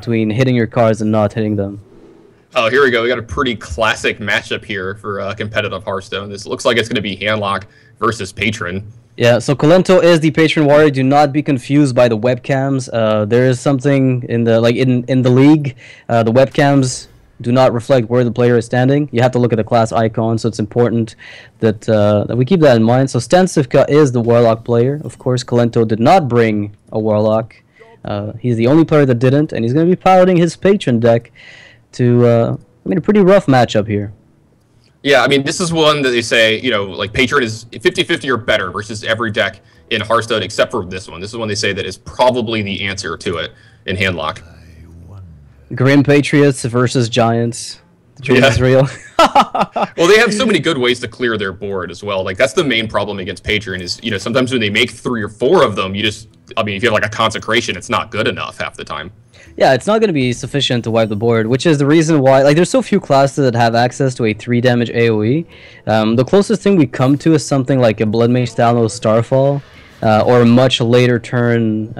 between hitting your cards and not hitting them. Oh, here we go. We got a pretty classic matchup here for competitive Hearthstone. This looks like it's going to be Handlock versus Patron. Yeah, so Kolento is the Patron Warrior. Do not be confused by the webcams. There is something in the in the league. The webcams do not reflect where the player is standing. You have to look at the class icon, so it's important that that we keep that in mind. So Stan Cifka is the Warlock player. Of course, Kolento did not bring a Warlock. He's the only player that didn't, and he's going to be piloting his Patron deck to, I mean, a pretty rough matchup here. Yeah, I mean, this is one that they say, you know, like Patron is 50-50 or better versus every deck in Hearthstone except for this one. This is one they say that is probably the answer to it in Handlock. Grim Patriots versus Giants. The dream is real. Well, they have so many good ways to clear their board as well. Like, that's the main problem against Patron is, you know, sometimes when they make 3 or 4 of them, you just, I mean, if you have like a consecration, it's not good enough half the time. Yeah, it's not going to be sufficient to wipe the board, which is the reason why, like, there's so few classes that have access to a 3 damage AoE. The closest thing we come to is something like a Blood Mage Thalnos Starfall, or a much later turn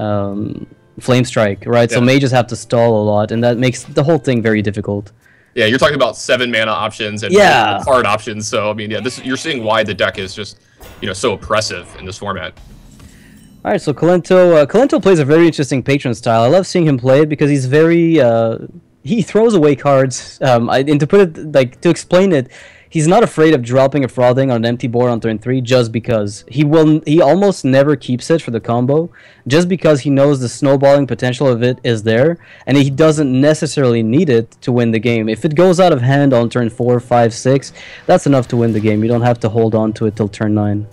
Flame Strike, right? Yeah. So mages have to stall a lot, and that makes the whole thing very difficult. Yeah, you're talking about 7 mana options and card options, so, I mean, yeah, this you're seeing why the deck is just, you know, so oppressive in this format. All right, so Kolento plays a very interesting Patron style. I love seeing him play it because he's very he throws away cards. And to put it to explain it, he's not afraid of dropping a Frothing on an empty board on turn 3 just because he almost never keeps it for the combo, just because he knows the snowballing potential of it is there, and he doesn't necessarily need it to win the game. If it goes out of hand on turn 4, 5, 6, that's enough to win the game. You don't have to hold on to it till turn 9.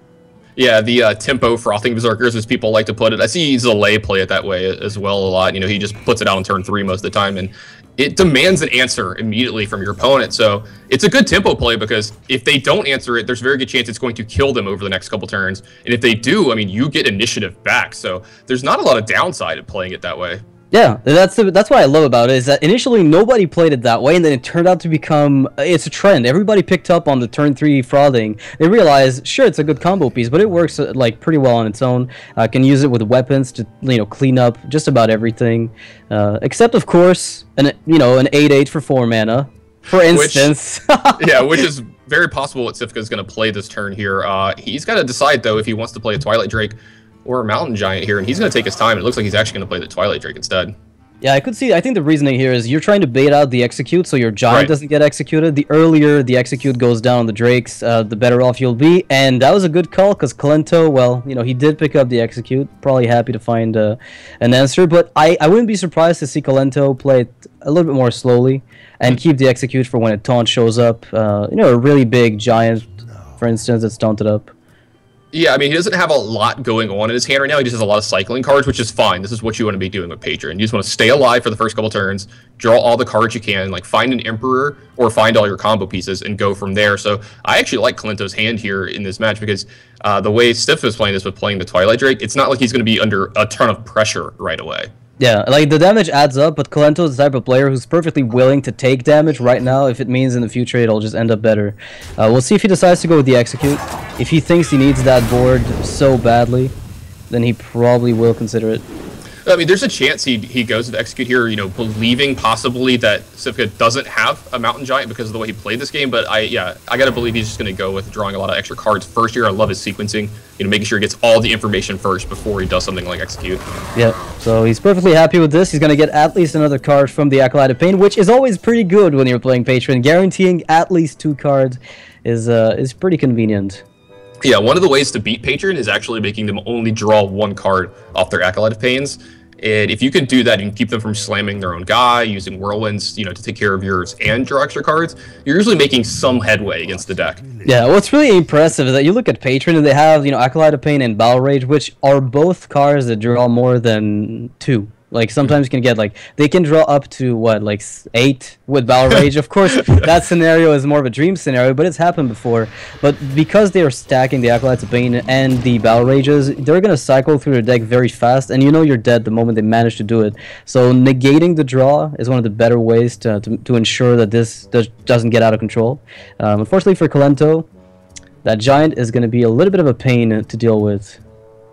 Yeah, the tempo Frothing Berserkers, as people like to put it. I see Zalay play it that way as well a lot. You know, he just puts it out on turn 3 most of the time, and it demands an answer immediately from your opponent. So it's a good tempo play because if they don't answer it, there's a very good chance it's going to kill them over the next couple turns. And if they do, I mean, you get initiative back. So there's not a lot of downside of playing it that way. Yeah, that's what I love about it, is that initially nobody played it that way, and then it turned out to become, it's a trend. Everybody picked up on the turn 3 Frothing. They realized, sure, it's a good combo piece, but it works like pretty well on its own. Can use it with weapons to, you know, clean up just about everything, except of course an 8/8 for 4 mana, for instance. Which is very possible what Cifka is going to play this turn here. He's got to decide though if he wants to play a Twilight Drake or a Mountain Giant here, and he's going to take his time. It looks like he's actually going to play the Twilight Drake instead. Yeah, I think the reasoning here is you're trying to bait out the execute so your Giant doesn't get executed. The earlier the execute goes down on the Drakes, the better off you'll be. And that was a good call because Kolento, well, you know, he did pick up the execute. Probably happy to find an answer. But I wouldn't be surprised to see Kolento play it a little bit more slowly and keep the execute for when a taunt shows up. You know, a really big Giant, for instance, that's taunted up. Yeah, I mean, he doesn't have a lot going on in his hand right now. He just has a lot of cycling cards, which is fine. This is what you want to be doing with Patron. You just want to stay alive for the first couple turns, draw all the cards you can, like find an Emperor or find all your combo pieces and go from there. So I actually like Kolento's hand here in this match because the way Stiff is playing this with playing the Twilight Drake, it's not like he's going to be under a ton of pressure right away. Yeah, like the damage adds up, but Kolento is the type of player who's perfectly willing to take damage right now if it means in the future it'll just end up better. We'll see if he decides to go with the execute. If he thinks he needs that board so badly, then he probably will consider it. I mean, there's a chance he goes to execute here, you know, believing possibly that Cifka doesn't have a Mountain Giant because of the way he played this game. But I gotta believe he's just gonna go with drawing a lot of extra cards first here. I love his sequencing, you know, making sure he gets all the information first before he does something like execute. Yep. So he's perfectly happy with this. He's gonna get at least another card from the Acolyte of Pain, which is always pretty good when you're playing Patron. Guaranteeing at least 2 cards is pretty convenient. Yeah, one of the ways to beat Patron is actually making them only draw 1 card off their Acolyte of Pains. And if you can do that and keep them from slamming their own guy, using Whirlwinds, you know, to take care of yours and draw extra cards, you're usually making some headway against the deck. Yeah, what's really impressive is that you look at Patron and they have, you know, Acolyte of Pain and Battle Rage, which are both cards that draw more than 2. Like, sometimes you can get, like, they can draw up to, what, like 8 with Battle Rage. Of course, that scenario is more of a dream scenario, but it's happened before. But because they are stacking the Acolytes of Pain and the Battle Rages, they're going to cycle through their deck very fast, and you know you're dead the moment they manage to do it. So negating the draw is one of the better ways to ensure that this doesn't get out of control. Unfortunately for Kolento, that Giant is going to be a little bit of a pain to deal with.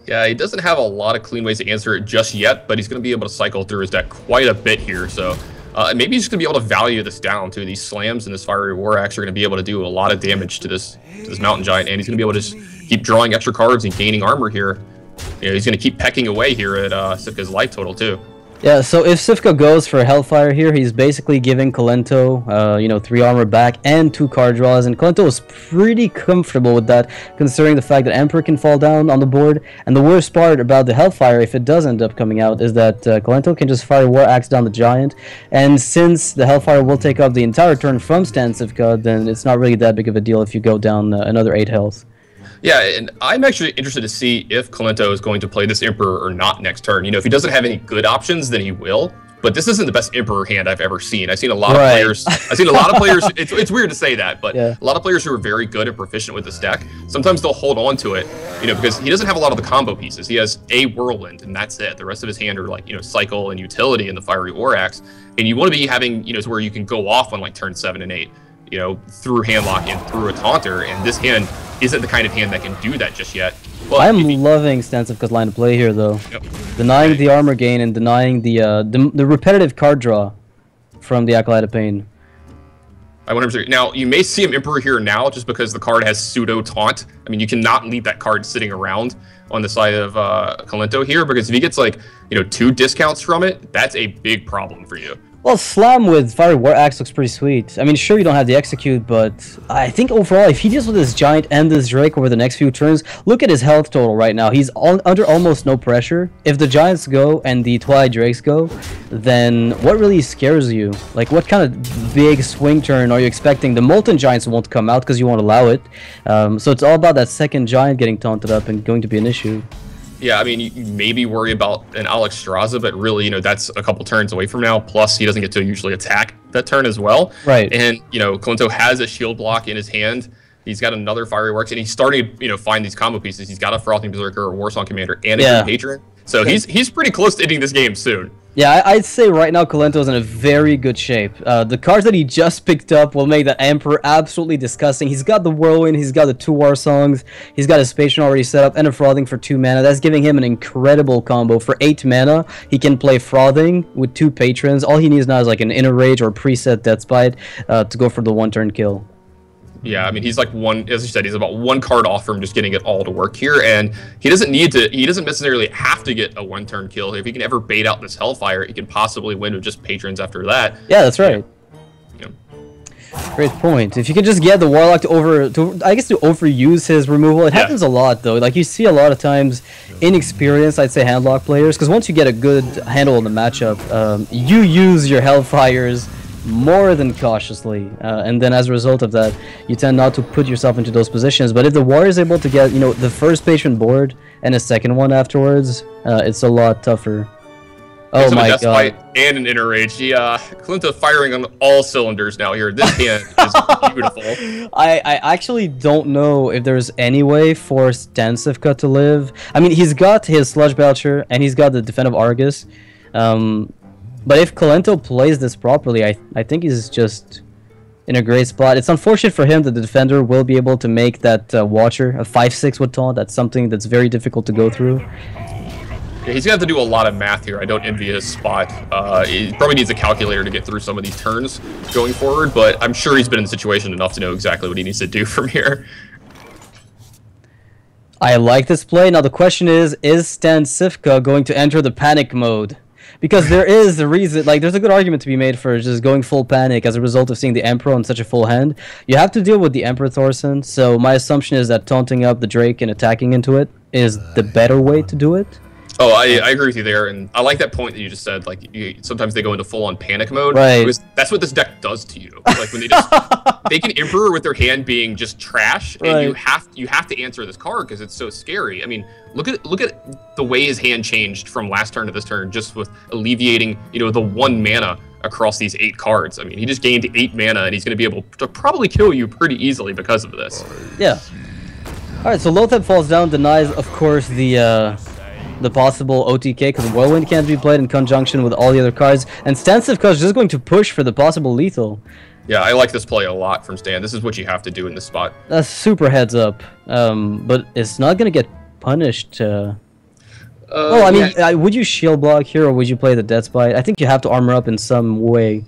Yeah, he doesn't have a lot of clean ways to answer it just yet, but he's going to be able to cycle through his deck quite a bit here. So maybe he's going to be able to value this down too. These slams and this Fiery War Axe are going to be able to do a lot of damage to this Mountain Giant, and he's going to be able to just keep drawing extra cards and gaining armor here. You know, he's going to keep pecking away here at Sivka's life total too. Yeah, so if Sivka goes for Hellfire here, he's basically giving Kolento, you know, 3 armor back and 2 card draws, and Kolento is pretty comfortable with that, considering the fact that Emperor can fall down on the board. And the worst part about the Hellfire, if it does end up coming out, is that Kolento can just fire War Axe down the Giant, and since the Hellfire will take up the entire turn from Stan Sivka, then it's not really that big of a deal if you go down another 8 health. Yeah, and I'm actually interested to see if Kolento is going to play this Emperor or not next turn. You know, if he doesn't have any good options, then he will. But this isn't the best Emperor hand I've ever seen. I've seen a lot of players. I've seen a lot of players. It's weird to say that, but a lot of players who are very good and proficient with this deck, sometimes they'll hold on to it, you know, because he doesn't have a lot of the combo pieces. He has a Whirlwind, and that's it. The rest of his hand are like, you know, Cycle and Utility and the Fiery War Axe. And you want to be having, you know, to where you can go off on like turn 7 and 8, you know, through Handlock and through a Taunter. And this hand isn't the kind of hand that can do that just yet. But I'm loving Stan Sivka's line of play here, though. Yep. Denying the armor gain and denying the repetitive card draw from the Acolyte of Pain. I 100%. Now, you may see him Emperor here now just because the card has pseudo taunt. I mean, you cannot leave that card sitting around on the side of Kolento here, because if he gets like, you know, 2 discounts from it, that's a big problem for you. Well, Slam with Fiery War Axe looks pretty sweet. I mean, sure, you don't have the Execute, but I think overall, if he deals with this Giant and this Drake over the next few turns, look at his health total right now. He's under almost no pressure. If the Giants go and the Twilight Drakes go, then what really scares you? Like, what kind of big swing turn are you expecting? The Molten Giants won't come out because you won't allow it. So it's all about that second Giant getting taunted up and going to be an issue. Yeah, I mean, you maybe worry about an Alexstrasza, but really, you know, that's a couple turns away from now. Plus, he doesn't get to usually attack that turn as well. Right. And, you know, Kolento has a shield block in his hand. He's got another Fiery Works, and he's starting to, you know, find these combo pieces. He's got a Frothing Berserker, a Warsong Commander, and a Green Patron. So he's pretty close to ending this game soon. Yeah, I'd say right now Kolento's in a very good shape. The cards that he just picked up will make the Emperor absolutely disgusting. He's got the Whirlwind, he's got the 2 Warsongs, he's got his Patron already set up, and a Frothing for 2 mana. That's giving him an incredible combo. For 8 mana, he can play Frothing with 2 Patrons. All he needs now is like an Inner Rage or preset Deathbite to go for the 1-turn kill. Yeah, I mean, he's like as you said, he's about 1 card off from just getting it all to work here, and he doesn't necessarily have to get a 1-turn kill. If he can ever bait out this Hellfire, he can possibly win with just Patrons after that. Yeah, that's right. Yeah. Great point. If you can just get the Warlock to overuse his removal, it happens a lot though. Like you see a lot of times inexperienced, I'd say, handlock players, because once you get a good handle on the matchup, you use your Hellfires more than cautiously, and then as a result of that, you tend not to put yourself into those positions. But if the Warrior is able to get, you know, the first Patron board and a second one afterwards, it's a lot tougher. Oh my god! And an Inner Rage. Yeah, Kolento firing on all cylinders now here. This hand is beautiful. I actually don't know if there's any way for Stan Sivka to live. I mean, he's got his Sludge Belcher and he's got the Defensive Argus. But if Kolento plays this properly, I think he's just in a great spot. It's unfortunate for him that the defender will be able to make that Watcher, a 5/6 with taunt. That's something that's very difficult to go through. Yeah, he's going to have to do a lot of math here. I don't envy his spot. He probably needs a calculator to get through some of these turns going forward, but I'm sure he's been in the situation enough to know exactly what he needs to do from here. I like this play. Now the question is Stan Sivka going to enter the panic mode? Because there is a reason, like, there's a good argument to be made for just going full panic as a result of seeing the Emperor on such a full hand. You have to deal with the Emperor Thorson, so my assumption is that taunting up the Drake and attacking into it is the better way to do it. Oh, I agree with you there, and I like that point that you just said. Like, sometimes they go into full-on panic mode. Right. Because that's what this deck does to you. Like when they just they can Emperor with their hand being just trash, and you have to answer this card because it's so scary. I mean, look at the way his hand changed from last turn to this turn, just with alleviating, you know, the 1 mana across these 8 cards. I mean, he just gained 8 mana, and he's going to be able to probably kill you pretty easily because of this. Yeah. All right, so Loatheb falls down, denies, of course, the possible OTK, because Whirlwind can't be played in conjunction with all the other cards, and Stan Sivka is just going to push for the possible lethal. Yeah, I like this play a lot from Stan. This is what you have to do in this spot. That's super heads up, but it's not going to get punished Oh, I mean, Yeah. would you shield block here, or would you play the Death Bite? I think you have to armor up in some way.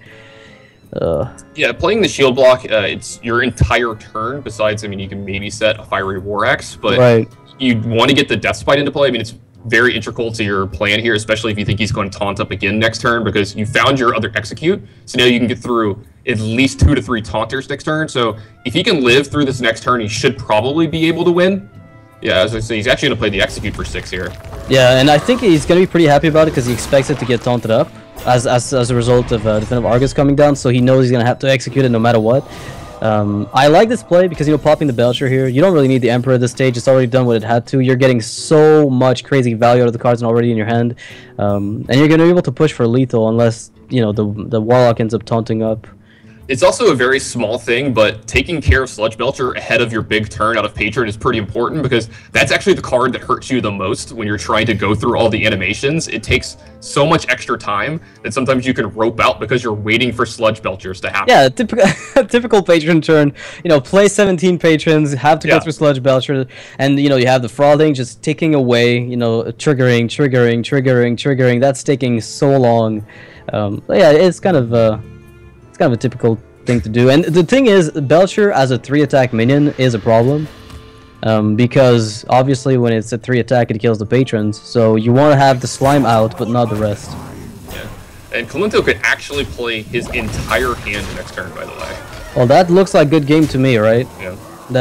Yeah, playing the shield block, it's your entire turn. Besides, I mean, you can maybe set a Fiery War Axe, but Right. you want to get the Death Spite into play. I mean, it's very integral to your plan here, especially if you think he's going to taunt up again next turn, because you found your other execute. So now you can get through at least 2 to 3 taunters next turn. So if he can live through this next turn, he should probably be able to win. Yeah, as I say, he's actually going to play the execute for 6 here. Yeah, and I think he's going to be pretty happy about it because he expects it to get taunted up as a result of Definitive Argus coming down, so he knows he's going to have to execute it no matter what. I like this play because, you know, popping the Belcher here, you don't really need the Emperor at this stage. It's already done what it had to. You're getting so much crazy value out of the cards already in your hand. And you're going to be able to push for lethal unless, you know, the Warlock ends up taunting up. It's also a very small thing, but taking care of Sludge Belcher ahead of your big turn out of Patron is pretty important, because that's actually the card that hurts you the most when you're trying to go through all the animations. It takes so much extra time that sometimes you can rope out because you're waiting for Sludge Belchers to happen. Yeah, typical Patron turn. You know, play 17 Patrons, have to go through Sludge Belcher, and, you know, you have the Frothing just ticking away, you know, triggering. That's taking so long. But yeah, it's kind of a typical thing to do. And the thing is, Belcher as a 3-attack minion is a problem, because obviously when it's a 3-attack, it kills the patrons. So you want to have the slime out, but not the rest. Yeah. And Kolento could actually play his entire hand next turn, by the way. Well, that looks like good game to me, right? Yeah.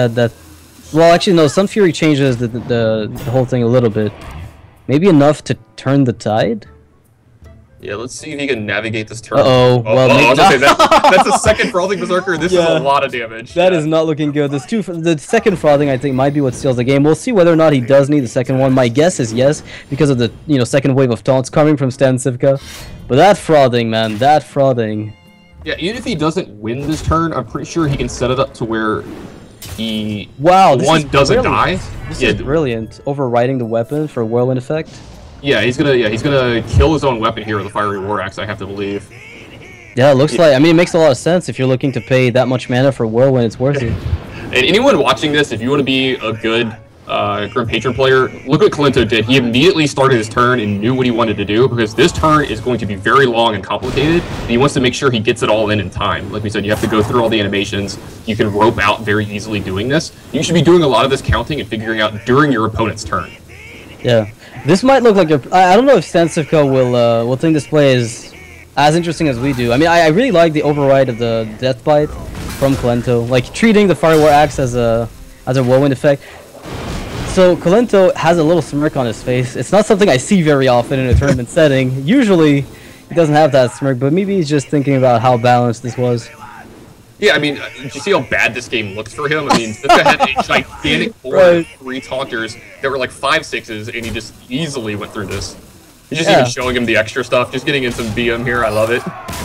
Well, actually, no. Sun Fury changes the whole thing a little bit. Maybe enough to turn the tide. Yeah, let's see if he can navigate this turn. Well, maybe that's a second Frothing Berserker. This is a lot of damage. That is not looking good. The second Frothing, I think, might be what steals the game. We'll see whether or not he does need the second one. My guess is yes, because of the, you know, second wave of taunts coming from Stan Civka. But that Frothing, man, that Frothing. Yeah, even if he doesn't win this turn, I'm pretty sure he can set it up to where he this doesn't die. This is brilliant. Overriding the weapon for Whirlwind effect. Yeah, he's gonna kill his own weapon here with a Fiery War Axe, I have to believe. Yeah, it looks like. I mean, it makes a lot of sense if you're looking to pay that much mana for Whirlwind. It's worth it. And anyone watching this, if you want to be a good Grim Patron player, look what Kolento did. He immediately started his turn and knew what he wanted to do, because this turn is going to be very long and complicated, and he wants to make sure he gets it all in time. Like we said, you have to go through all the animations. You can rope out very easily doing this. You should be doing a lot of this counting and figuring out during your opponent's turn. Yeah. This might look like I don't know if Stan Civka will think this play is as interesting as we do. I mean, I really like the override of the Death Bite from Kolento, like treating the Fire War Axe as a Whirlwind effect. So Kolento has a little smirk on his face. It's not something I see very often in a tournament setting. Usually, he doesn't have that smirk, but maybe he's just thinking about how balanced this was. Yeah, I mean, did you see how bad this game looks for him? I mean, this guy had a gigantic board of 3 taunters that were like 5/6s, and he just easily went through this. He's just even showing him the extra stuff, just getting in some BM here. I love it.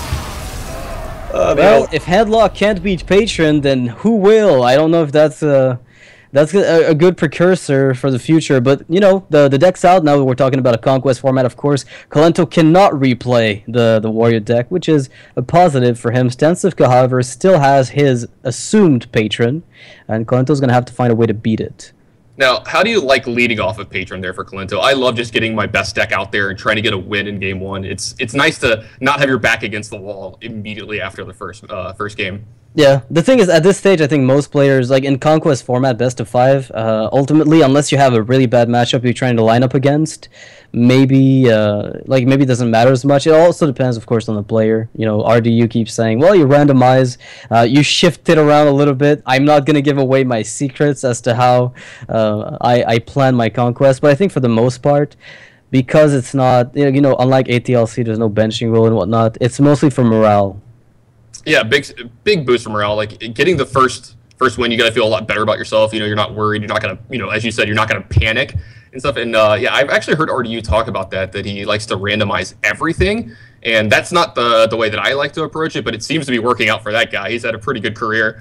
Well, if Headlock can't beat Patron, then who will? I don't know if that's a good precursor for the future, but, you know, the deck's out now. We're talking about a Conquest format, of course. Kolento cannot replay the Warrior deck, which is a positive for him. Stan Civka, however, still has his assumed Patron, and Kolento's going to have to find a way to beat it. Now, how do you like leading off of Patron there for Kolento? I love just getting my best deck out there and trying to get a win in game 1. It's nice to not have your back against the wall immediately after the first game. Yeah, the thing is, at this stage, I think most players, like in Conquest format, best of 5, ultimately, unless you have a really bad matchup you're trying to line up against, maybe it doesn't matter as much. It also depends, of course, on the player. You know, RDU keeps saying, well, you randomize, you shift it around a little bit. I'm not going to give away my secrets as to how I plan my Conquest, but I think for the most part, because it's not, you know, unlike ATLC, there's no benching rule and whatnot, it's mostly for morale. Yeah, big boost for morale. Like, getting the first win, you got to feel a lot better about yourself. You know, you're not worried. You're not going to, you know, as you said, you're not going to panic and stuff. And yeah, I've actually heard RDU talk about that he likes to randomize everything. And that's not the way that I like to approach it, but it seems to be working out for that guy. He's had a pretty good career.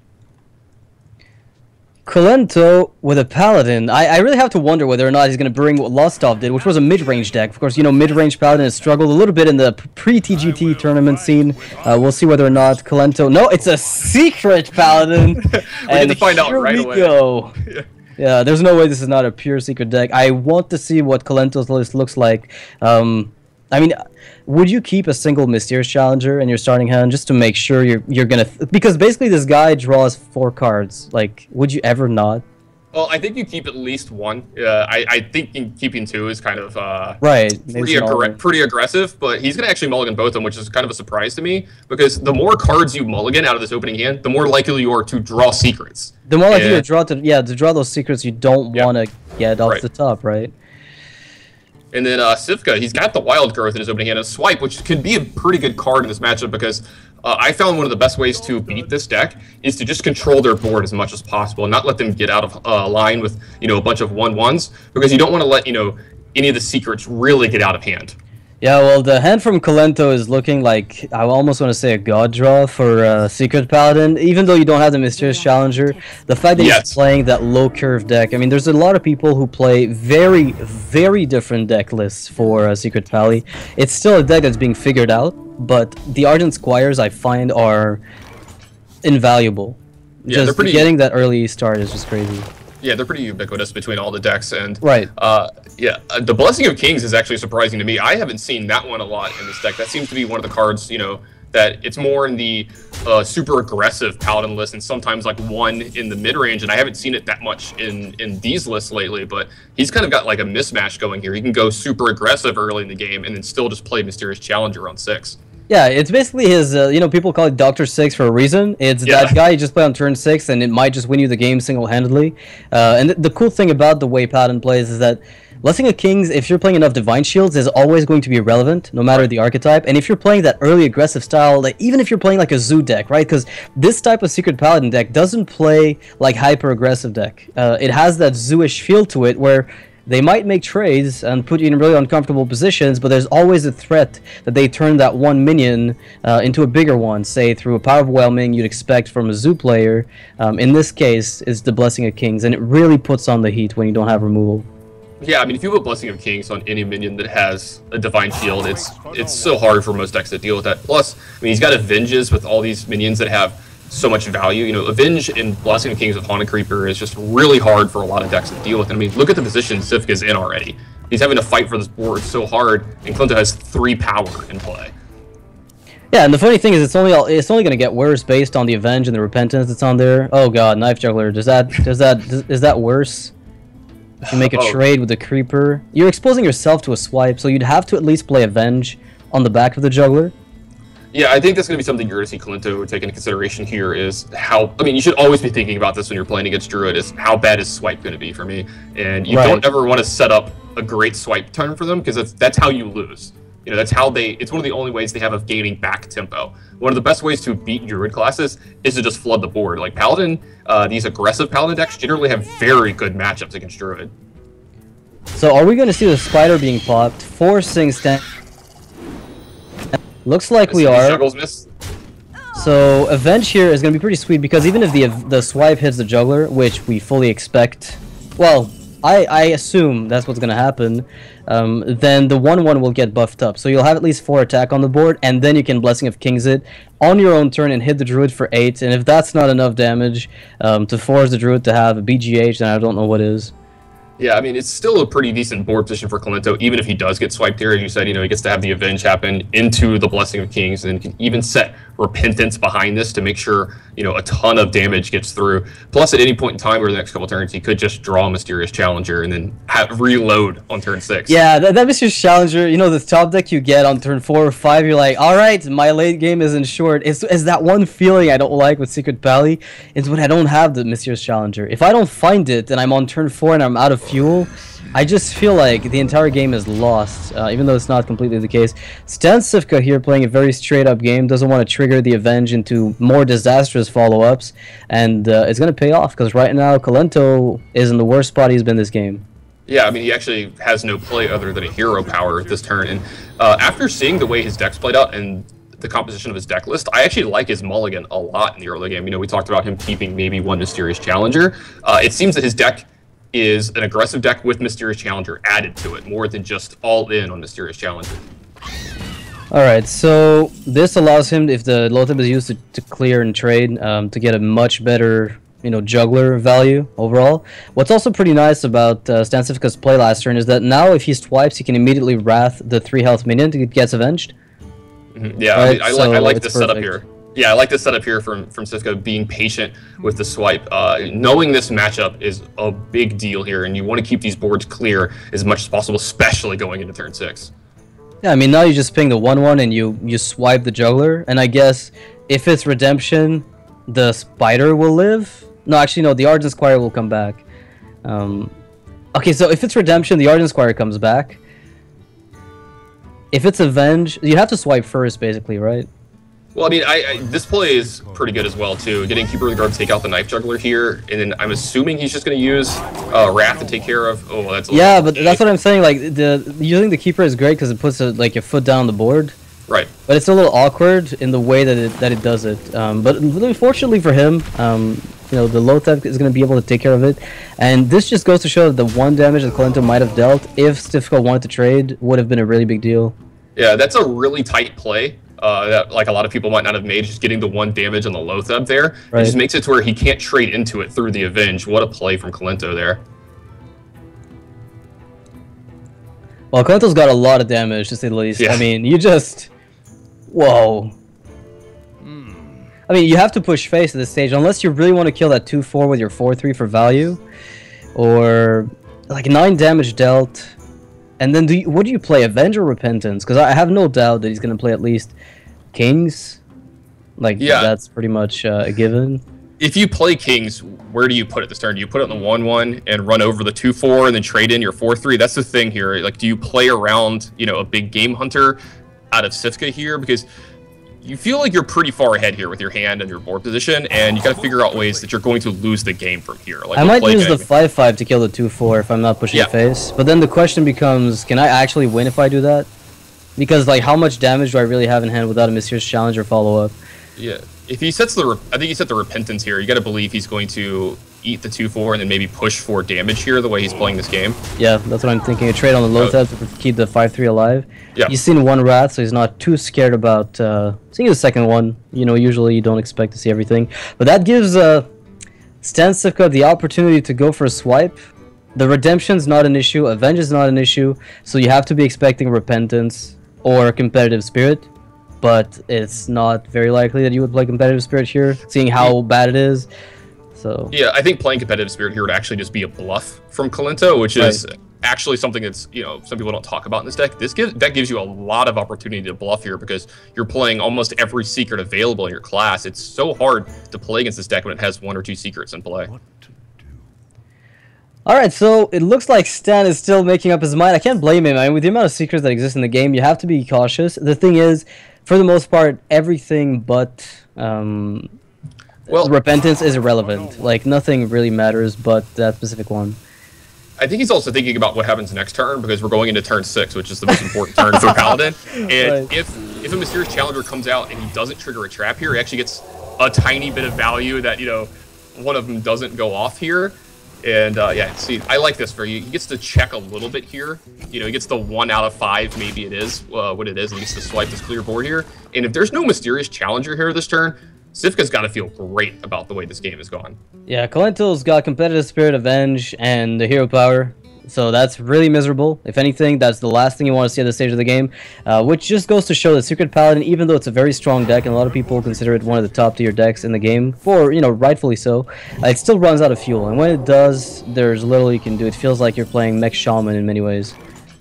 Kolento with a Paladin. I really have to wonder whether or not he's going to bring what Lostov did, which was a mid-range deck. Of course, you know, mid-range Paladin has struggled a little bit in the pre-TGT tournament scene. We'll see whether or not Kolento... No, it's a secret Paladin! We need to find out right away. Go. Yeah, there's no way this is not a pure secret deck. I want to see what Colento's list looks like. I mean, would you keep a single Mysterious Challenger in your starting hand just to make sure you're gonna... because basically this guy draws 4 cards. Like, would you ever not? Well, I think you keep at least one. I think keeping 2 is kind of right. Pretty aggressive, but he's going to actually mulligan both of them, which is kind of a surprise to me, because the more cards you mulligan out of this opening hand, the more likely you are to draw secrets. The more likely you draw to draw those secrets you don't want to get off the top, right? And then Sivka, he's got the Wild Growth in his opening hand, a Swipe, which could be a pretty good card in this matchup, because I found one of the best ways to beat this deck is to just control their board as much as possible and not let them get out of line with, a bunch of 1/1s, because you don't want to let, any of the secrets really get out of hand. Yeah, well, the hand from Colento is looking like, I almost want to say a god draw for Secret Paladin. Even though you don't have the Mysterious Challenger, the fact that he's playing that low curve deck, I mean, there's a lot of people who play very, very different deck lists for Secret Pally. It's still a deck that's being figured out, but the Ardent Squires I find are invaluable. Yeah, just getting that early start is just crazy. Yeah, they're pretty ubiquitous between all the decks, and right. The Blessing of Kings is actually surprising to me. I haven't seen that one a lot in this deck. That seems to be one of the cards, that it's more in the super aggressive Paladin list, and sometimes like one in the mid range. And I haven't seen it that much in these lists lately. But he's kind of got like a mismatch going here. He can go super aggressive early in the game, and then still just play Mysterious Challenger on 6. Yeah, it's basically his, people call it Dr. Six for a reason. It's that guy you just play on turn 6, and it might just win you the game single-handedly. And the cool thing about the way Paladin plays is that Blessing of Kings, if you're playing enough Divine Shields, is always going to be relevant, no matter the archetype. And if you're playing that early aggressive style, like, even if you're playing like a Zoo deck, right? Because this type of Secret Paladin deck doesn't play like hyper-aggressive deck. It has that Zoo-ish feel to it, where they might make trades and put you in really uncomfortable positions, but there's always a threat that they turn that one minion into a bigger one, say through a Power Overwhelming you'd expect from a Zoo player. In this case, is the Blessing of Kings, and it really puts on the heat when you don't have removal. Yeah, I mean, if you put Blessing of Kings on any minion that has a Divine Shield, it's so hard for most decks to deal with that. Plus, I mean, he's got Avenges with all these minions that have so much value. Avenge and Blessing of Kings with Haunted Creeper is just really hard for a lot of decks to deal with. And I mean, look at the position Sivka's in already. He's having to fight for this board so hard, and Colento has 3 power in play. Yeah, and the funny thing is, it's only going to get worse based on the Avenge and the Repentance that's on there. Oh god, Knife Juggler, is that worse? If you make a trade with the Creeper, you're exposing yourself to a swipe, so you'd have to at least play Avenge on the back of the Juggler. Yeah, I think that's going to be something you're going to see Colento take into consideration here is how... I mean, you should always be thinking about this when you're playing against Druid, is how bad is Swipe going to be for me? And you don't ever want to set up a great Swipe turn for them, because that's how you lose. That's how they... It's one of the only ways they have of gaining back tempo. One of the best ways to beat Druid classes is to just flood the board. Like Paladin, these aggressive Paladin decks generally have very good matchups against Druid. So are we going to see the Spider being popped, forcing Stan... Looks like we are. So Avenge here is going to be pretty sweet, because even if the swipe hits the Juggler, which we fully expect, well, I assume that's what's going to happen, then the 1/1 will get buffed up. So you'll have at least 4 attack on the board, and then you can Blessing of Kings it on your own turn and hit the Druid for 8. And if that's not enough damage to force the Druid to have a BGH, then I don't know what is. Yeah, I mean, it's still a pretty decent board position for Colento, even if he does get swiped here. As you said, he gets to have the Avenge happen into the Blessing of Kings, and can even set Repentance behind this to make sure, a ton of damage gets through. Plus, at any point in time over the next couple turns, he could just draw a Mysterious Challenger and then reload on turn 6. Yeah, that Mysterious Challenger, the top deck you get on turn 4 or 5, you're like, all right, my late game isn't short. It's that one feeling I don't like with Secret Pally, is when I don't have the Mysterious Challenger. If I don't find it and I'm on turn 4 and I'm out of fuel, I just feel like the entire game is lost, even though it's not completely the case. Stan Sivka here playing a very straight-up game, doesn't want to trigger the Avenge into more disastrous follow-ups, and it's going to pay off, because right now Colento is in the worst spot he's been this game. Yeah, I mean, he actually has no play other than a hero power this turn, and after seeing the way his deck's played out and the composition of his deck list, I actually like his mulligan a lot in the early game. We talked about him keeping maybe one Mysterious Challenger. It seems that his deck is an aggressive deck with Mysterious Challenger added to it, more than just all in on Mysterious Challenger. Alright, so this allows him, if the Loatheb is used to clear and trade, to get a much better juggler value overall. What's also pretty nice about Stan Cifka's play last turn is that now if he swipes, he can immediately Wrath the 3 health minion to get avenged. Yeah, right? I like this setup here. Yeah, I like this setup here from Cifka, being patient with the swipe. Knowing this matchup is a big deal here, and you want to keep these boards clear as much as possible, especially going into turn 6. Yeah, I mean, now you just ping the 1/1 and you swipe the juggler, and I guess if it's redemption, the spider will live. No, actually, no, the Ardent Squire will come back. Okay, so if it's redemption, the Ardent Squire comes back. If it's avenge, you have to swipe first, basically, right? Well, I mean, this play is pretty good as well, too. Getting Keeper of the Guard to take out the Knife Juggler here, and then I'm assuming he's just going to use Wrath to take care of... Oh, that's yeah, but that's what I'm saying. Like, using the Keeper is great because it puts like your foot down the board. Right. But it's a little awkward in the way that it does it. But fortunately for him, the Lothep is going to be able to take care of it. And this just goes to show that the 1 damage that Kolento might have dealt, if Cifka wanted to trade, would have been a really big deal. Yeah, that's a really tight play. That like a lot of people might not have made, just getting the 1 damage on the Lothep there. Right. It just makes it to where he can't trade into it through the Avenge. What a play from Kolento there. Well, Kolento's got a lot of damage, to say the least. Yeah. I mean, you just... Whoa. I mean, you have to push face at this stage, unless you really want to kill that 2/4 with your 4/3 for value. Or, like, 9 damage dealt. And then, what do you play, Avenge or Repentance? Because I have no doubt that he's going to play at least Kings. Like, yeah, that's pretty much a given. If you play Kings, where do you put it this turn? Do you put it on the 1/1 and run over the 2/4 and then trade in your 4/3? That's the thing here. Like, do you play around, a big game hunter out of Cifka here? Because you feel like you're pretty far ahead here with your hand and your board position, and you got to figure out ways that you're going to lose the game from here. Like, I might use the 5/5 to kill the 2/4 if I'm not pushing face. But then the question becomes, can I actually win if I do that? Because, like, how much damage do I really have in hand without a Mysterious Challenge or follow-up? Yeah, if he sets I think he set the Repentance here. You got to believe he's going to eat the 2/4 and then maybe push for damage here, the way he's playing this game. Yeah, that's what I'm thinking. A trade on the Lothep to keep the 5/3 alive. Yeah. He's seen 1 Wrath, so he's not too scared about seeing the second one. Usually you don't expect to see everything. But that gives Stan Cifka the opportunity to go for a swipe. The Redemption's not an issue, Avenge is not an issue, so you have to be expecting Repentance or Competitive Spirit. But it's not very likely that you would play Competitive Spirit here, seeing how bad it is. So yeah, I think playing Competitive Spirit here would actually just be a bluff from Kolento, which is actually something that's, some people don't talk about in this deck. That gives you a lot of opportunity to bluff here because you're playing almost every secret available in your class. It's so hard to play against this deck when it has 1 or 2 secrets in play. Alright, so it looks like Stan is still making up his mind. I can't blame him. I mean, with the amount of secrets that exist in the game, you have to be cautious. The thing is, for the most part, everything but Repentance is irrelevant. Like, nothing really matters but that specific one. I think he's also thinking about what happens next turn, because we're going into turn 6, which is the most important turn for Paladin. And if a Mysterious Challenger comes out and he doesn't trigger a trap here, he actually gets a tiny bit of value that, one of them doesn't go off here. And yeah, see, I like this for you. He gets to check a little bit here. He gets the 1 out of 5, maybe it is what it is. He gets to swipe this clear board here. And if there's no Mysterious Challenger here this turn, Cifka's got to feel great about the way this game has gone. Yeah, Kolento's got Competitive Spirit, Avenge, and the Hero Power. So that's really miserable. If anything, that's the last thing you want to see at this stage of the game. Which just goes to show that Secret Paladin, even though it's a very strong deck, and a lot of people consider it one of the top tier decks in the game, for, rightfully so, it still runs out of fuel. And when it does, there's little you can do. It feels like you're playing Mech Shaman in many ways.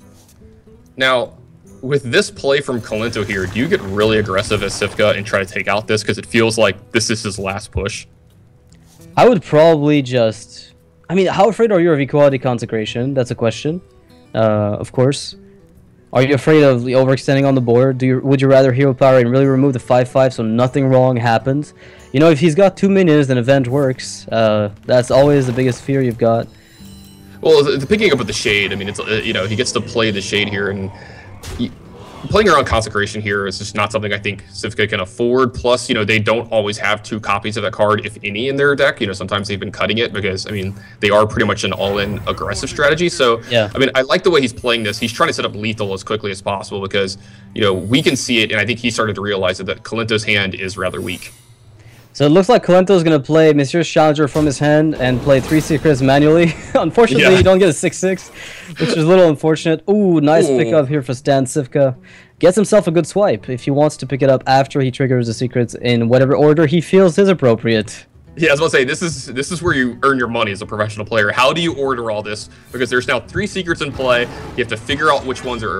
Now, with this play from Kolento here, do you get really aggressive as Cifka and try to take out this? Because it feels like this is his last push. I would probably just... I mean, how afraid are you of Equality Consecration? That's a question, of course. Are you afraid of overextending on the board? Would you rather Hero Power and really remove the 5/5 so nothing wrong happens? If he's got 2 minions, then Avenge works. That's always the biggest fear you've got. Well, the picking up with the Shade, I mean, it's he gets to play the Shade here, and playing around Consecration here is just not something I think Cifka can afford. Plus, they don't always have 2 copies of that card, if any, in their deck. Sometimes they've been cutting it because, I mean, they are pretty much an all-in aggressive strategy. So, yeah. I mean, I like the way he's playing this. He's trying to set up lethal as quickly as possible because, we can see it, and I think he started to realize that Kolento's hand is rather weak. So it looks like Colento's gonna play Mysterious Challenger from his hand and play 3 secrets manually. Unfortunately, you don't get a 6-6, which is a little unfortunate. Ooh, nice pickup here for Stan Cifka. Gets himself a good swipe if he wants to pick it up after he triggers the secrets in whatever order he feels is appropriate. Yeah, I was about to say, this is where you earn your money as a professional player. How do you order all this? Because there's now 3 secrets in play. You have to figure out which ones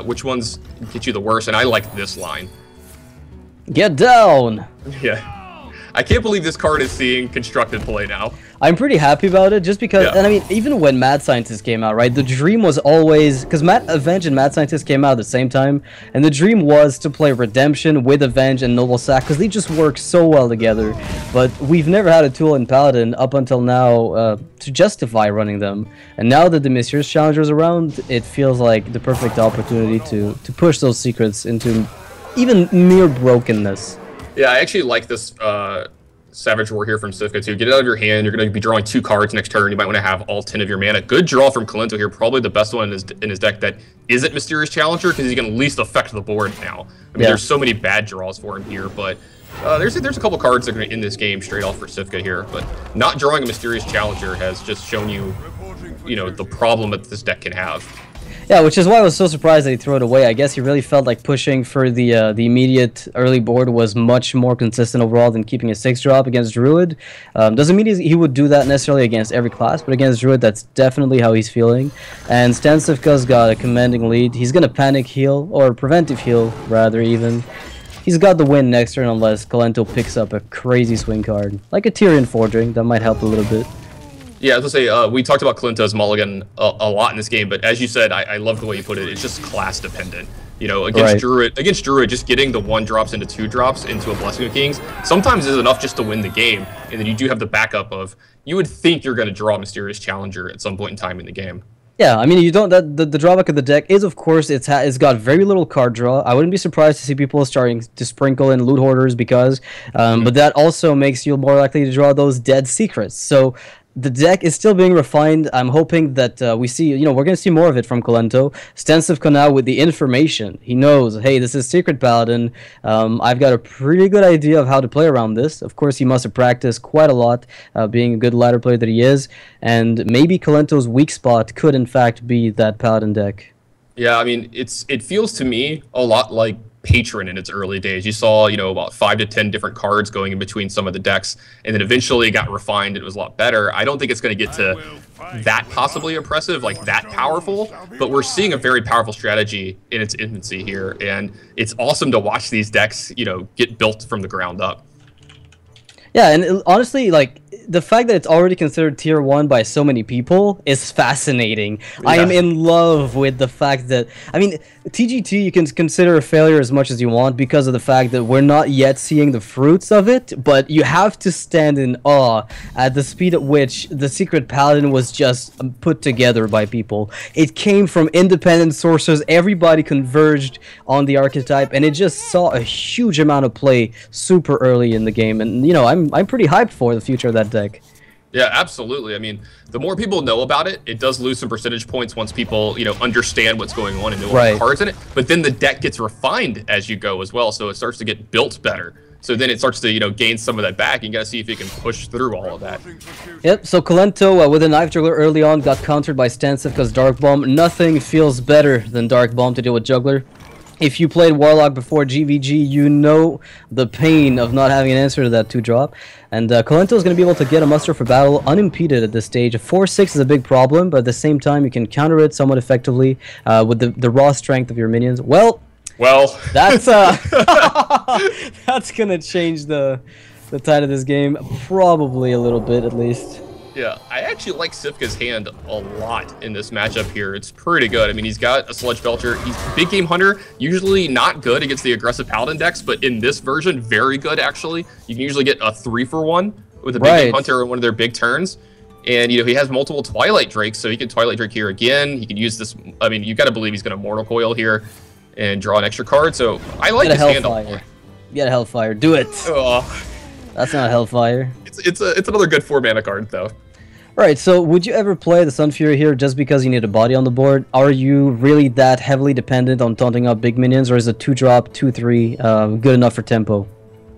get you the worst, and I like this line. Get down! Yeah. I can't believe this card is seeing constructed play now. I'm pretty happy about it just because, and I mean, even when Mad Scientist came out, right, the dream was always, because Avenge and Mad Scientist came out at the same time, and the dream was to play Redemption with Avenge and Noble Sack, because they just work so well together, but we've never had a tool in Paladin up until now to justify running them, and now that the Mysterious Challenger's around, it feels like the perfect opportunity to push those secrets into even mere brokenness. Yeah, I actually like this Savage War here from Cifka too. Get it out of your hand. You're going to be drawing 2 cards next turn. You might want to have all 10 of your mana. Good draw from Kolento here. Probably the best one in his deck that isn't Mysterious Challenger because he can at least affect the board now. I mean, there's so many bad draws for him here, but there's a couple cards that are going to end this game straight off for Cifka here. But not drawing a Mysterious Challenger has just shown you, the problem that this deck can have. Yeah, which is why I was so surprised that he threw it away. I guess he really felt like pushing for the immediate early board was much more consistent overall than keeping a 6-drop against Druid. Doesn't mean he would do that necessarily against every class, but against Druid, that's definitely how he's feeling. And Stan Cifka's got a commanding lead. He's going to panic heal, or preventive heal, rather even. He's got the win next turn unless Kolento picks up a crazy swing card, like a Tyrion Forging. That might help a little bit. Yeah, I was going to say, we talked about Kolento's mulligan a lot in this game, but as you said, I love the way you put it. It's just class dependent. Against Druid, just getting the 1-drops into 2-drops into a Blessing of Kings sometimes is enough just to win the game. And then you do have the backup of, you would think you're going to draw a Mysterious Challenger at some point in time in the game. Yeah, I mean, you don't. The drawback of the deck is, of course, it's got very little card draw. I wouldn't be surprised to see people starting to sprinkle in Loot Hoarders because, but that also makes you more likely to draw those dead secrets. So the deck is still being refined. I'm hoping that we see, we're going to see more of it from Kolento. Stan Cifka now with the information. He knows, hey, this is Secret Paladin. I've got a pretty good idea of how to play around this. Of course, he must have practiced quite a lot, being a good ladder player that he is. And maybe Kolento's weak spot could, in fact, be that Paladin deck. Yeah, I mean, it feels to me a lot like Patron in its early days. You saw, about 5 to 10 different cards going in between some of the decks, and then eventually it got refined. It was a lot better. I don't think it's going to get to that possibly impressive, like that powerful, but we're seeing a very powerful strategy in its infancy here, and it's awesome to watch these decks, get built from the ground up. Yeah, and honestly, like, the fact that it's already considered tier 1 by so many people is fascinating. Yeah. I am in love with the fact that, I mean, TGT you can consider a failure as much as you want because of the fact that we're not yet seeing the fruits of it, but you have to stand in awe at the speed at which the Secret Paladin was just put together by people. It came from independent sources, everybody converged on the archetype, and it just saw a huge amount of play super early in the game, and I'm pretty hyped for the future of that deck. Yeah, absolutely. I mean, the more people know about it, it does lose some percentage points once people, understand what's going on and know what cards in it. But then the deck gets refined as you go as well, so it starts to get built better. So then it starts to, gain some of that back. You got to see if you can push through all of that. Yep, so Kolento with a Knife Juggler early on got countered by Stan Cifka's Dark Bomb. Nothing feels better than Dark Bomb to deal with Juggler. If you played Warlock before GVG, you know the pain of not having an answer to that 2-drop. And Kolento is going to be able to get a muster for battle unimpeded at this stage. A 4-6 is a big problem, but at the same time, you can counter it somewhat effectively with the raw strength of your minions. Well, that's that's going to change the tide of this game, probably a little bit at least. Yeah, I actually like Cifka's hand a lot in this matchup here. It's pretty good. I mean, he's got a Sludge Belcher. He's Big Game Hunter, usually not good against the aggressive Paladin decks, but in this version, very good, actually. You can usually get a 3-for-1 with a Big Game Hunter in one of their big turns. And, he has multiple Twilight Drakes, so he can Twilight Drake here again. He can use this. I mean, you got to believe he's going to Mortal Coil here and draw an extra card. So I like his hand a lot. You got a Hellfire. Do it. That's not a Hellfire. It's another good 4-mana card, though. Alright, so would you ever play the Sun Fury here just because you need a body on the board? Are you really that heavily dependent on taunting up big minions, or is a 2-drop, 2-3 good enough for tempo?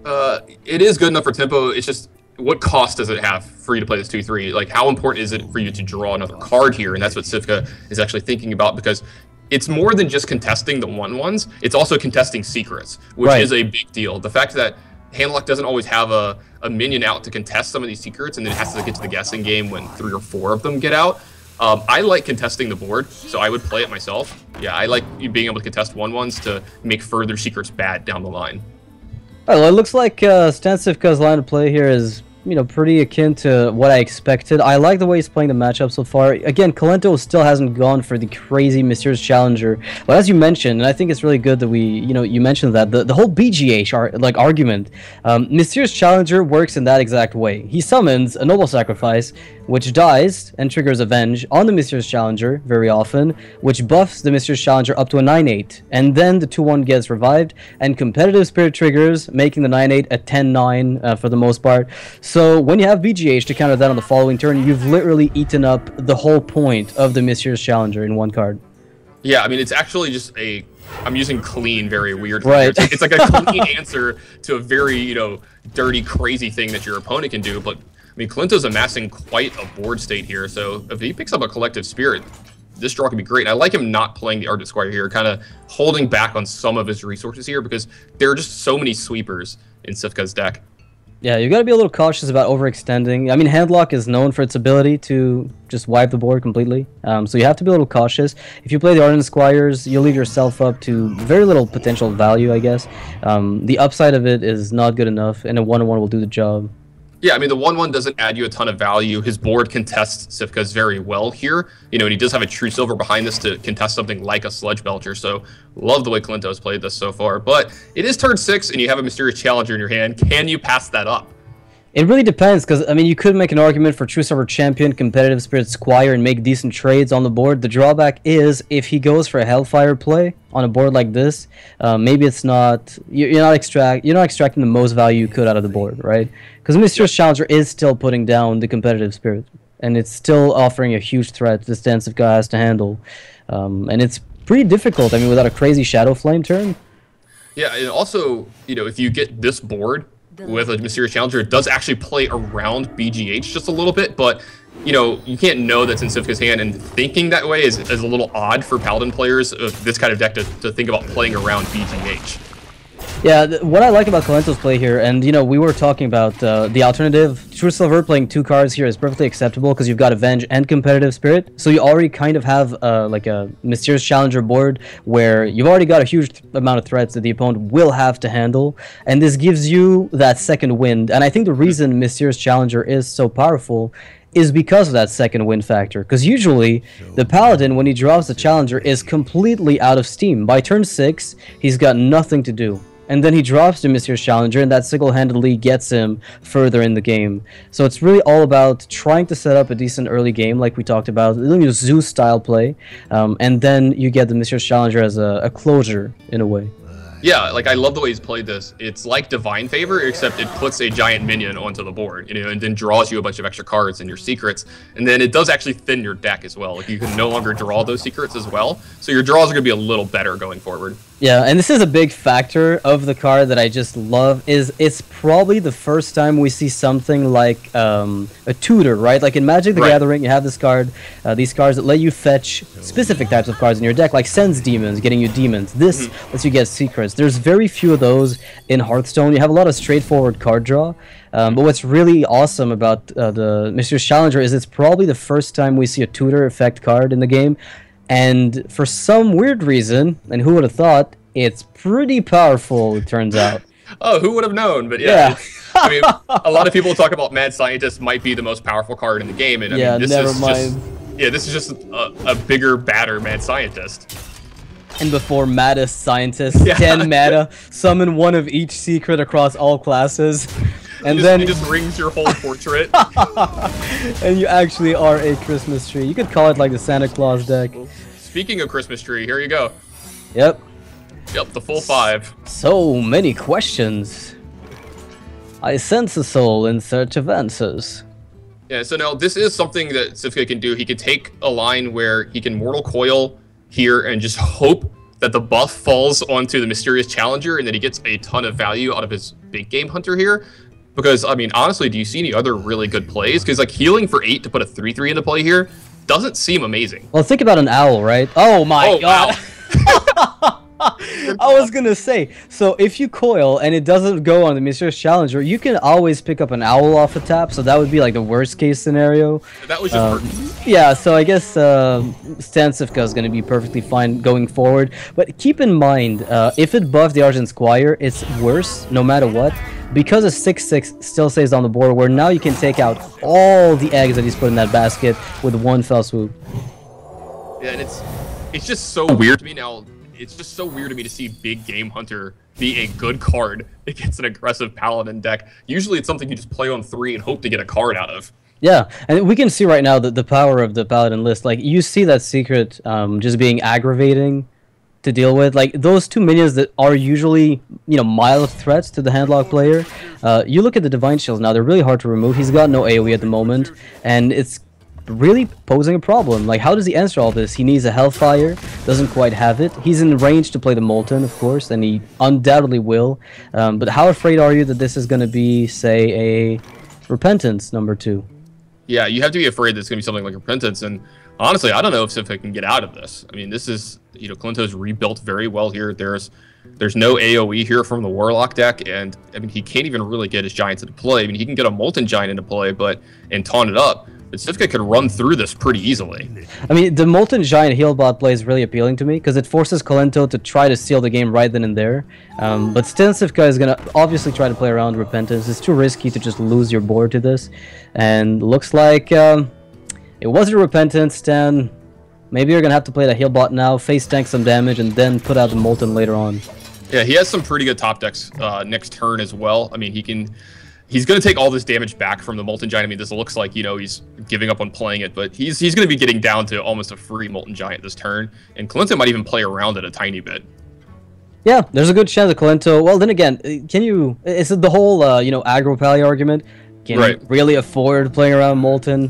It is good enough for tempo. It's just what cost does it have for you to play this 2-3? Like, how important is it for you to draw another card here? And that's what Sivka is actually thinking about, because it's more than just contesting the 1/1s. It's also contesting secrets, which is a big deal. The fact that Handlock doesn't always have a minion out to contest some of these secrets, and then it has to get to the guessing game when 3 or 4 of them get out. I like contesting the board, so I would play it myself. Yeah, I like being able to contest 1/1s to make further secrets bad down the line. All right, well, it looks like Stan Cifka's line of play here is, you know, pretty akin to what I expected. I like the way he's playing the matchup so far. Again, Kolento still hasn't gone for the crazy Mysterious Challenger, but as you mentioned, and I think it's really good that you mentioned that the whole BGH argument, Mysterious Challenger works in that exact way. He summons a Noble Sacrifice, which dies and triggers Avenge on the Mysterious Challenger very often, which buffs the Mysterious Challenger up to a 9/8, and then the 2/1 gets revived, and Competitive Spirit triggers, making the 9/8 a 10/9 for the most part. So when you have BGH to counter that on the following turn, you've literally eaten up the whole point of the Mysterious Challenger in one card. Yeah, I mean, it's actually just I'm using clean very weirdly. Right. It's like a clean answer to a very, you know, dirty, crazy thing that your opponent can do. But, I mean, Kolento's amassing quite a board state here. So if he picks up a Collective Spirit, this draw can be great. And I like him not playing the Ardent Squire here, kind of holding back on some of his resources here, because there are just so many sweepers in Sivka's deck. Yeah, you got to be a little cautious about overextending. I mean, Handlock is known for its ability to just wipe the board completely, so you have to be a little cautious. If you play the Ardent Squires, you'll leave yourself up to very little potential value, I guess. The upside of it is not good enough, and a 1/1 will do the job. Yeah, I mean, the 1/1 doesn't add you a ton of value. His board contests Sivka's very well here. You know, and he does have a True Silver behind this to contest something like a Sludge Belcher. So, love the way Kolento has played this so far. But it is turn 6, and you have a Mysterious Challenger in your hand. Can you pass that up? It really depends, because, I mean, you could make an argument for True Silver Champion, Competitive Spirit Squire, and make decent trades on the board. The drawback is, if he goes for a Hellfire play on a board like this, maybe it's not... You're not extracting the most value you could out of the board, right? Because Mysterious Challenger is still putting down the Competitive Spirit, and it's still offering a huge threat the Stan Cifka has to handle. And it's pretty difficult, I mean, without a crazy Shadow Flame turn. Yeah, and also, you know, if you get this board with a Mysterious Challenger, it does actually play around BGH just a little bit, but, you know, you can't know that's in Sivka's hand, and thinking that way is a little odd for Paladin players of this kind of deck to think about playing around BGH. Yeah, what I like about Kolento's play here, and, you know, we were talking about the alternative. True Silver playing 2 cards here is perfectly acceptable because you've got Avenge and Competitive Spirit, so you already kind of have like a Mysterious Challenger board where you've already got a huge amount of threats that the opponent will have to handle, and this gives you that second wind. And I think the reason Mysterious Challenger is so powerful is because of that second wind factor. Because usually, the Paladin, when he draws the Challenger, is completely out of steam. By turn 6, he's got nothing to do. And then he drops the Mysterious Challenger, and that single-handedly gets him further in the game. So it's really all about trying to set up a decent early game, like we talked about, doing a Zeus-style play, and then you get the Mysterious Challenger as a closure, in a way. Yeah, like, I love the way he's played this. It's like Divine Favor, except it puts a giant minion onto the board, you know, and then draws you a bunch of extra cards and your secrets. And then it does actually thin your deck as well. Like, you can no longer draw those secrets as well. So your draws are going to be a little better going forward. Yeah, and this is a big factor of the card that I just love, is it's probably the first time we see something like a tutor, right? Like in Magic the Gathering, you have this card, these cards that let you fetch specific types of cards in your deck, like Sense Demons, getting you demons. This lets you get secrets. There's very few of those in Hearthstone. You have a lot of straightforward card draw. But what's really awesome about the Mysterious Challenger is it's probably the first time we see a tutor effect card in the game. And for some weird reason, and who would have thought, it's pretty powerful, it turns out. Oh, who would have known? But yeah. I mean, a lot of people talk about Mad Scientist might be the most powerful card in the game. And I mean, this is just a bigger, badder Mad Scientist. And before Maddest Scientist, 10 mana, summon one of each secret across all classes. And then it just rings your whole portrait. And you actually are a Christmas tree. You could call it like the Santa Claus deck. Speaking of Christmas tree, here you go. Yep. Yep, the full 5. So many questions. I sense a soul in search of answers. Yeah, so now this is something that Sivka can do. He can take a line where he can Mortal Coil here and just hope that the buff falls onto the Mysterious Challenger and that he gets a ton of value out of his big game hunter here. Because, I mean, honestly, do you see any other really good plays? Because, like, healing for 8 to put a 3/3 into play here doesn't seem amazing. Well, think about an owl, right? Oh my god. Wow. I was gonna say, so if you coil and it doesn't go on the Mysterious Challenger, you can always pick up an owl off a tap, so that would be like the worst case scenario. That was just yeah, so I guess Stancifka is gonna be perfectly fine going forward. But keep in mind, if it buffs the Argent Squire, it's worse no matter what. Because a 6/6 still stays on the board, where now you can take out all the eggs that he's put in that basket with one fell swoop. Yeah, and it's just so weird to me now. It's just so weird to me to see Big Game Hunter be a good card against an aggressive Paladin deck. Usually it's something you just play on 3 and hope to get a card out of. Yeah, and we can see right now the power of the Paladin list. Like, you see that secret just being aggravating to deal with. Like, those 2 minions that are usually, you know, mild threats to the Handlock player. You look at the Divine Shields now, they're really hard to remove. He's got no AoE at the moment, and it's really posing a problem. Like, how does he answer all this? He needs a Hellfire, doesn't quite have it. He's in range to play the Molten, of course, and he undoubtedly will. But how afraid are you that this is going to be, say, a Repentance #2? Yeah, you have to be afraid that it's going to be something like Repentance, and honestly, I don't know if Sifka can get out of this. I mean, this is, you know, Kalinto's rebuilt very well here. There's no AoE here from the Warlock deck, and I mean, he can't even really get his Giants into play. I mean, he can get a Molten Giant into play, and taunt it up. But Sifka could run through this pretty easily. I mean, the Molten Giant heal bot play is really appealing to me because it forces Kalinto to try to seal the game right then and there. But still, Sifka is going to obviously try to play around Repentance. It's too risky to just lose your board to this. And looks like it wasn't Repentance, Stan. Maybe you're going to have to play the heal bot now, face tank some damage, and then put out the Molten later on. Yeah, he has some pretty good top decks next turn as well. I mean, he's going to take all this damage back from the Molten Giant. I mean, this looks like, you know, he's giving up on playing it, but he's going to be getting down to almost a free Molten Giant this turn, and Kalinto might even play around it a tiny bit. Yeah, there's a good chance of Kalinto. Well, then again, it's the whole, you know, aggro pally argument. Can you really afford playing around Molten?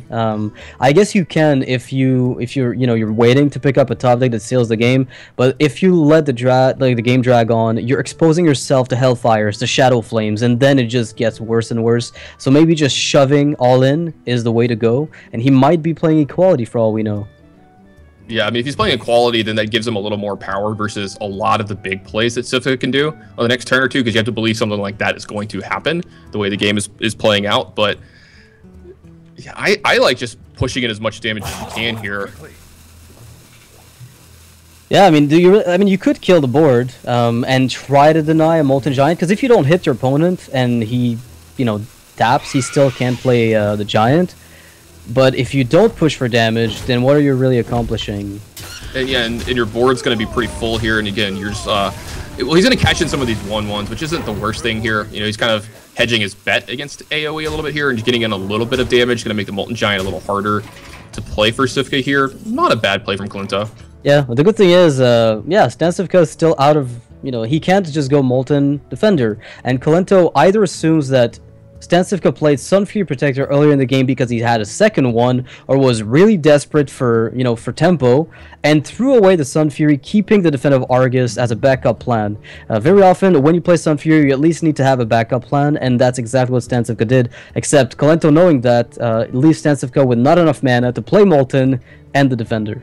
I guess you can if you're you're waiting to pick up a top deck that seals the game. But if you let the game drag on, you're exposing yourself to Hellfires, to Shadow Flames, and then it just gets worse and worse. So maybe just shoving all in is the way to go. And he might be playing Equality for all we know. Yeah, I mean, if he's playing Equality, then that gives him a little more power versus a lot of the big plays that Sifka can do on the next turn or two, because you have to believe something like that is going to happen the way the game is playing out. But yeah, I like just pushing in as much damage as you can here. Yeah, I mean, you could kill the board and try to deny a Molten Giant, because if you don't hit your opponent and he, you know, taps, he still can't play the Giant. But if you don't push for damage, then what are you really accomplishing? And yeah, and your board's going to be pretty full here. And again, you're just, well, he's going to catch in some of these 1/1s, which isn't the worst thing here. You know, he's kind of hedging his bet against AoE a little bit here and just getting in a little bit of damage. Going to make the Molten Giant a little harder to play for Sifka here. Not a bad play from Kalinto. Yeah, but the good thing is, yeah, Stancifka is still out of, you know, he can't just go Molten Defender. And Kalinto either assumes that Stancifka played Sunfury Protector earlier in the game because he had a second one, or was really desperate for, you know, for tempo, and threw away the Sunfury, keeping the Defender of Argus as a backup plan. Very often, when you play Sunfury, you at least need to have a backup plan, and that's exactly what Stancifka did, except Kalinto, knowing that, leaves Stancifka with not enough mana to play Molten and the Defender.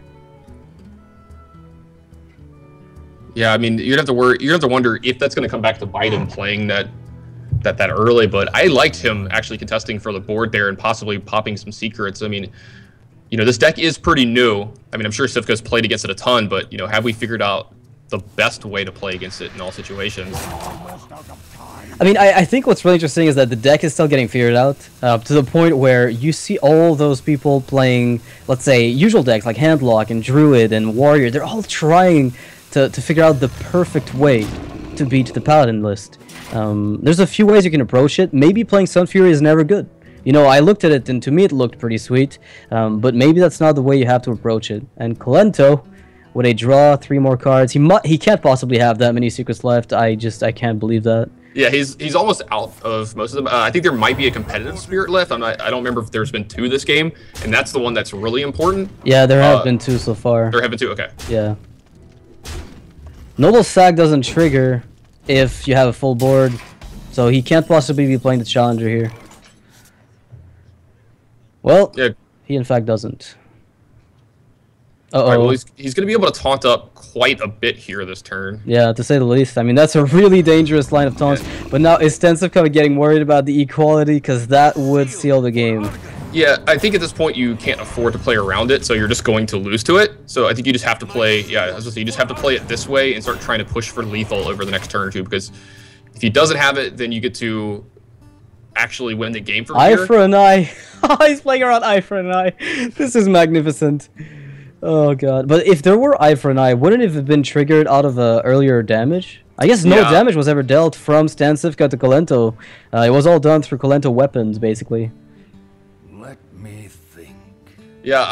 Yeah, I mean, you'd have to wonder if that's going to come back to bite him playing that early, but I liked him actually contesting for the board there and possibly popping some secrets. I mean, you know, this deck is pretty new. I mean, I'm sure Sifka's played against it a ton, but, you know, have we figured out the best way to play against it in all situations? I mean, I think what's really interesting is that the deck is still getting figured out to the point where you see all those people playing, let's say, usual decks like Handlock and Druid and Warrior. They're all trying to figure out the perfect way to beat the Paladin list. There's a few ways you can approach it. Maybe playing Sunfury is never good. You know, I looked at it and to me it looked pretty sweet, but maybe that's not the way you have to approach it. And Kalinto, would a draw 3 more cards? He can't possibly have that many secrets left. I can't believe that. Yeah, he's almost out of most of them. I think there might be a competitive spirit left. I don't remember if there's been 2 this game, and that's the one that's really important. Yeah, there have been 2 so far. There have been 2. Okay. Yeah. Noble Sack doesn't trigger if you have a full board, so he can't possibly be playing the Challenger here. Well, Yeah. he in fact doesn't. All right, well, he's going to be able to taunt up quite a bit here this turn. Yeah, to say the least. I mean, that's a really dangerous line of taunts. Yeah. But now is Stensivka getting worried about the equality, because that would seal the game. Yeah, I think at this point you can't afford to play around it, so you're just going to lose to it. So I think you just have to play, yeah, I was gonna say, you just have to play it this way and start trying to push for lethal over the next turn or two, because if he doesn't have it, then you get to actually win the game from here. Eye for an eye. He's playing around eye for an eye. This is magnificent. Oh god. But if there were eye for an eye, wouldn't it have been triggered out of earlier damage? I guess no damage was ever dealt from Stensivka to Kolento. It was all done through Kolento weapons, basically. Let me think. Yeah,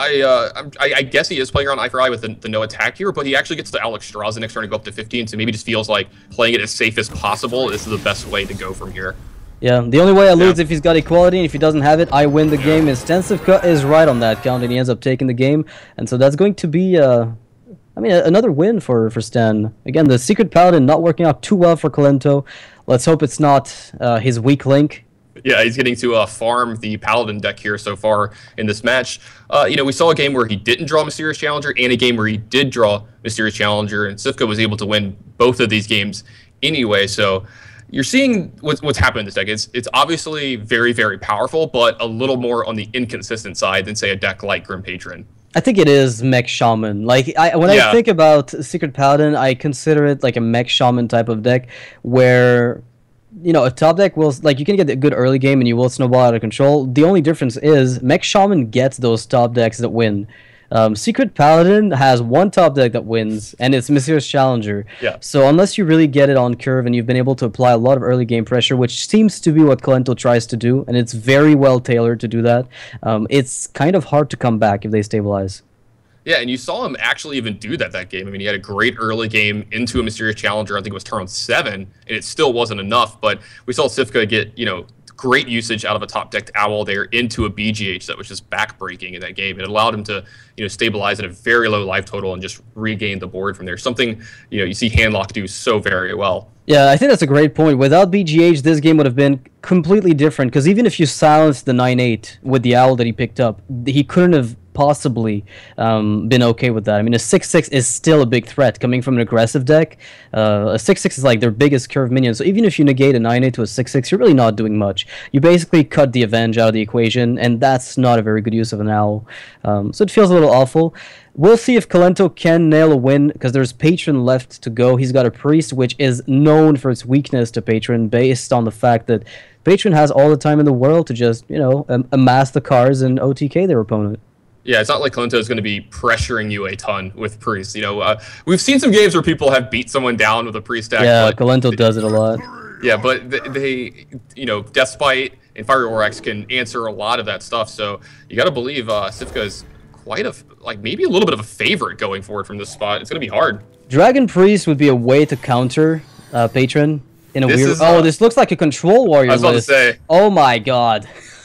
I guess he is playing around eye for eye with the no attack here, but he actually gets to Alex Straza next turn to go up to 15, so maybe just feels like playing it as safe as possible. This is the best way to go from here. Yeah, the only way I lose if he's got equality, and if he doesn't have it, I win the game. And Stensivka is right on that count, and he ends up taking the game. And so that's going to be, I mean, another win for Stan. Again, the Secret Paladin not working out too well for Kolento. Let's hope it's not his weak link. Yeah, he's getting to farm the Paladin deck here so far in this match. You know, we saw a game where he didn't draw Mysterious Challenger and a game where he did draw Mysterious Challenger, and Sivka was able to win both of these games anyway, so you're seeing what's happened in this deck. It's obviously very, very powerful, but a little more on the inconsistent side than, say, a deck like Grim Patron. I think it is Mech Shaman. Like, when I think about Secret Paladin, I consider it like a Mech Shaman type of deck where, you know, a top deck will, like, you can get a good early game and you will snowball out of control. The only difference is Mech Shaman gets those top decks that win. Secret Paladin has one top deck that wins, and it's Mysterious Challenger. Yeah. So unless you really get it on curve and you've been able to apply a lot of early game pressure, which seems to be what Kolento tries to do, and it's very well tailored to do that, it's kind of hard to come back if they stabilize. Yeah, and you saw him actually even do that game. I mean, he had a great early game into a Mysterious Challenger. I think it was turn 7, and it still wasn't enough. But we saw Sivka get, you know, great usage out of a top-decked Owl there into a BGH that was just back-breaking in that game. It allowed him to, you know, stabilize at a very low life total and just regain the board from there. Something, you know, you see Handlock do so very well. Yeah, I think that's a great point. Without BGH, this game would have been completely different, because even if you silenced the 9-8 with the Owl that he picked up, he couldn't have possibly been okay with that. I mean, a 6-6 is still a big threat coming from an aggressive deck. A 6-6 is like their biggest curve minion, so even if you negate a 9-8 to a 6-6, you're really not doing much. You basically cut the Avenge out of the equation, and that's not a very good use of an Owl. So it feels a little awful. We'll see if Kolento can nail a win, because there's Patron left to go. He's got a Priest, which is known for its weakness to Patron, based on the fact that Patron has all the time in the world to just, you know, amass the cards and OTK their opponent. Yeah, it's not like Kolento is going to be pressuring you a ton with Priest. You know, we've seen some games where people have beat someone down with a Priest deck. Yeah, Kolento does it a lot. Yeah, but they, you know, Deathspite and Fiery Orax can answer a lot of that stuff. So you got to believe Sivka is quite a, like, maybe a little bit of a favorite going forward from this spot. It's going to be hard. Dragon Priest would be a way to counter Patron in a weird... this looks like a Control Warrior list. I was about to say. Oh my god.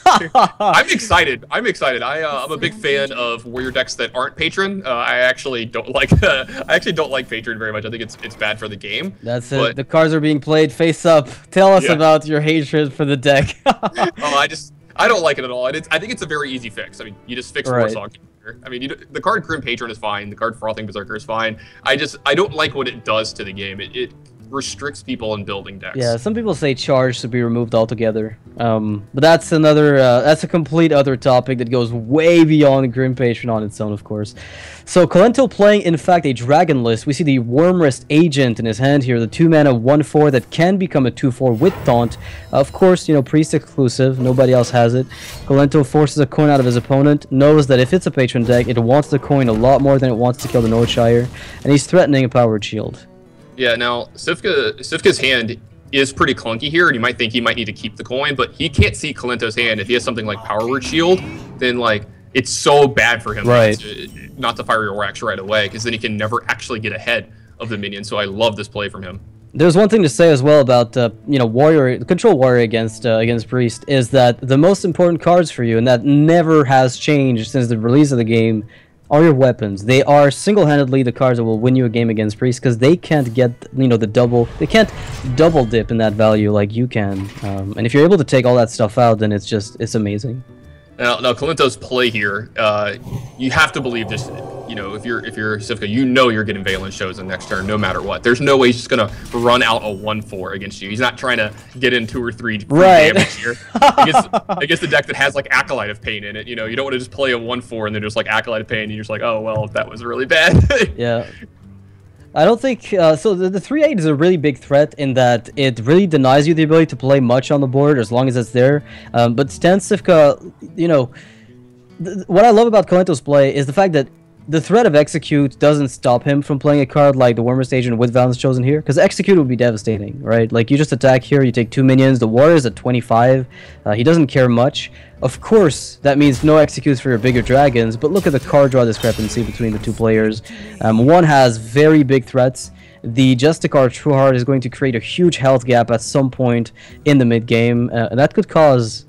I'm excited. I'm I'm a big fan of warrior decks that aren't Patron. I actually don't like Patron very much. I think it's bad for the game. That's it. The cards are being played face up. Tell us about your hatred for the deck. I don't like it at all. And I think it's a very easy fix. I mean, you just fix Warsaw. I mean, the card Grim Patron is fine. The card Frothing Berserker is fine. I don't like what it does to the game. It restricts people in building decks. Yeah, some people say charge should be removed altogether. But that's another, that's a complete other topic that goes way beyond Grim Patron on its own, of course. So Kolento playing, in fact, a Dragon list. We see the Wormrest Agent in his hand here, the 2-mana 1/4 that can become a 2/4 with Taunt. Of course, you know, Priest exclusive. Nobody else has it. Kolento forces a coin out of his opponent, knows that if it's a Patron deck, it wants the coin a lot more than it wants to kill the Noshire, and he's threatening a Powered Shield. Yeah, now, Sivka's hand is pretty clunky here, and you might think he might need to keep the coin, but he can't see Kolento's hand. If he has something like Power Word Shield, then, like, it's so bad for him not to fire your Orax right away, because then he can never actually get ahead of the minion, so I love this play from him. There's one thing to say as well about, you know, Control Warrior against Priest, is that the most important cards for you, and that never has changed since the release of the game, are your weapons. They are single-handedly the cards that will win you a game against Priest because they can't get, they can't double dip in that value like you can. And if you're able to take all that stuff out, then it's amazing. Now Kalinto's play here, you have to believe just, if you're Sivka, you're getting Valence chosen next turn no matter what. There's no way he's just gonna run out a 1/4 against you. He's not trying to get in 2 or 3 damage here against the deck that has like Acolyte of Pain in it. You don't want to just play a 1/4 and then just like Acolyte of Pain and you're just like, oh well, that was really bad. Yeah. I don't think so. The 3/8 is a really big threat in that it really denies you the ability to play much on the board as long as it's there. But Stan Cifka, what I love about Kalinto's play is the fact that the threat of Execute doesn't stop him from playing a card like the Wormist Agent with Valence chosen here, because Execute would be devastating, right? Like, you just attack here, you take 2 minions, the Warrior's at 25, he doesn't care much. Of course, that means no Executes for your bigger dragons, but look at the card draw discrepancy between the two players. One has very big threats. The Justicar Trueheart is going to create a huge health gap at some point in the mid-game, and that could cause,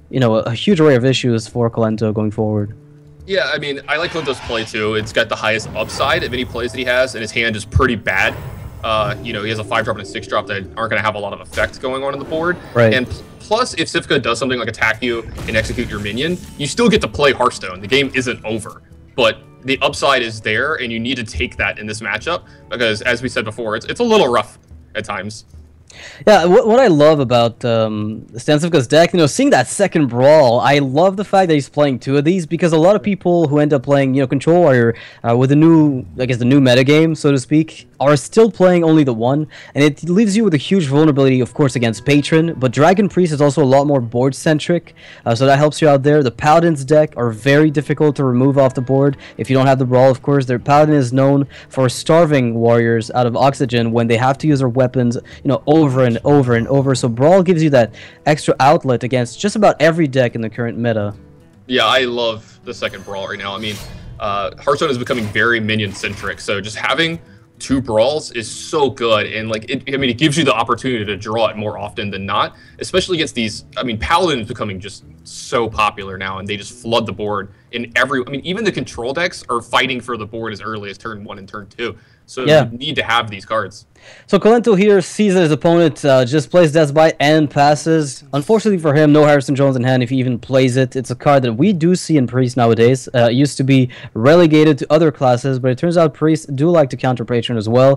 a huge array of issues for Kolento going forward. Yeah, I mean, I like Kalinto's play too. It's got the highest upside of any plays that he has, and his hand is pretty bad. He has a 5-drop and a 6-drop that aren't going to have a lot of effect going on the board. Right. And plus, if Sivka does something like attack you and execute your minion, you still get to play Hearthstone. The game isn't over. But the upside is there, and you need to take that in this matchup, because as we said before, it's a little rough at times. Yeah, what I love about Stan Cifka's deck, seeing that second Brawl, I love the fact that he's playing 2 of these, because a lot of people who end up playing, Control Warrior with the new metagame, so to speak, are still playing only the 1, and it leaves you with a huge vulnerability, of course, against Patron, but Dragon Priest is also a lot more board-centric, so that helps you out there. The Paladin's deck are very difficult to remove off the board if you don't have the Brawl, of course. Their Paladin is known for starving warriors out of oxygen when they have to use their weapons, over and over and over, so Brawl gives you that extra outlet against just about every deck in the current meta. Yeah, I love the second Brawl right now. I mean, Hearthstone is becoming very minion-centric, so just having 2 Brawls is so good, and it gives you the opportunity to draw it more often than not, especially against these. I mean, Paladin is becoming just so popular now, and they just flood the board in even the control decks are fighting for the board as early as turn 1 and turn 2. So yeah, you need to have these cards. So Kolento here sees that his opponent just plays Death's Bite and passes. Unfortunately for him, no Harrison Jones in hand if he even plays it. It's a card that we do see in Priest nowadays. It used to be relegated to other classes, but it turns out Priests do like to counter Patron as well.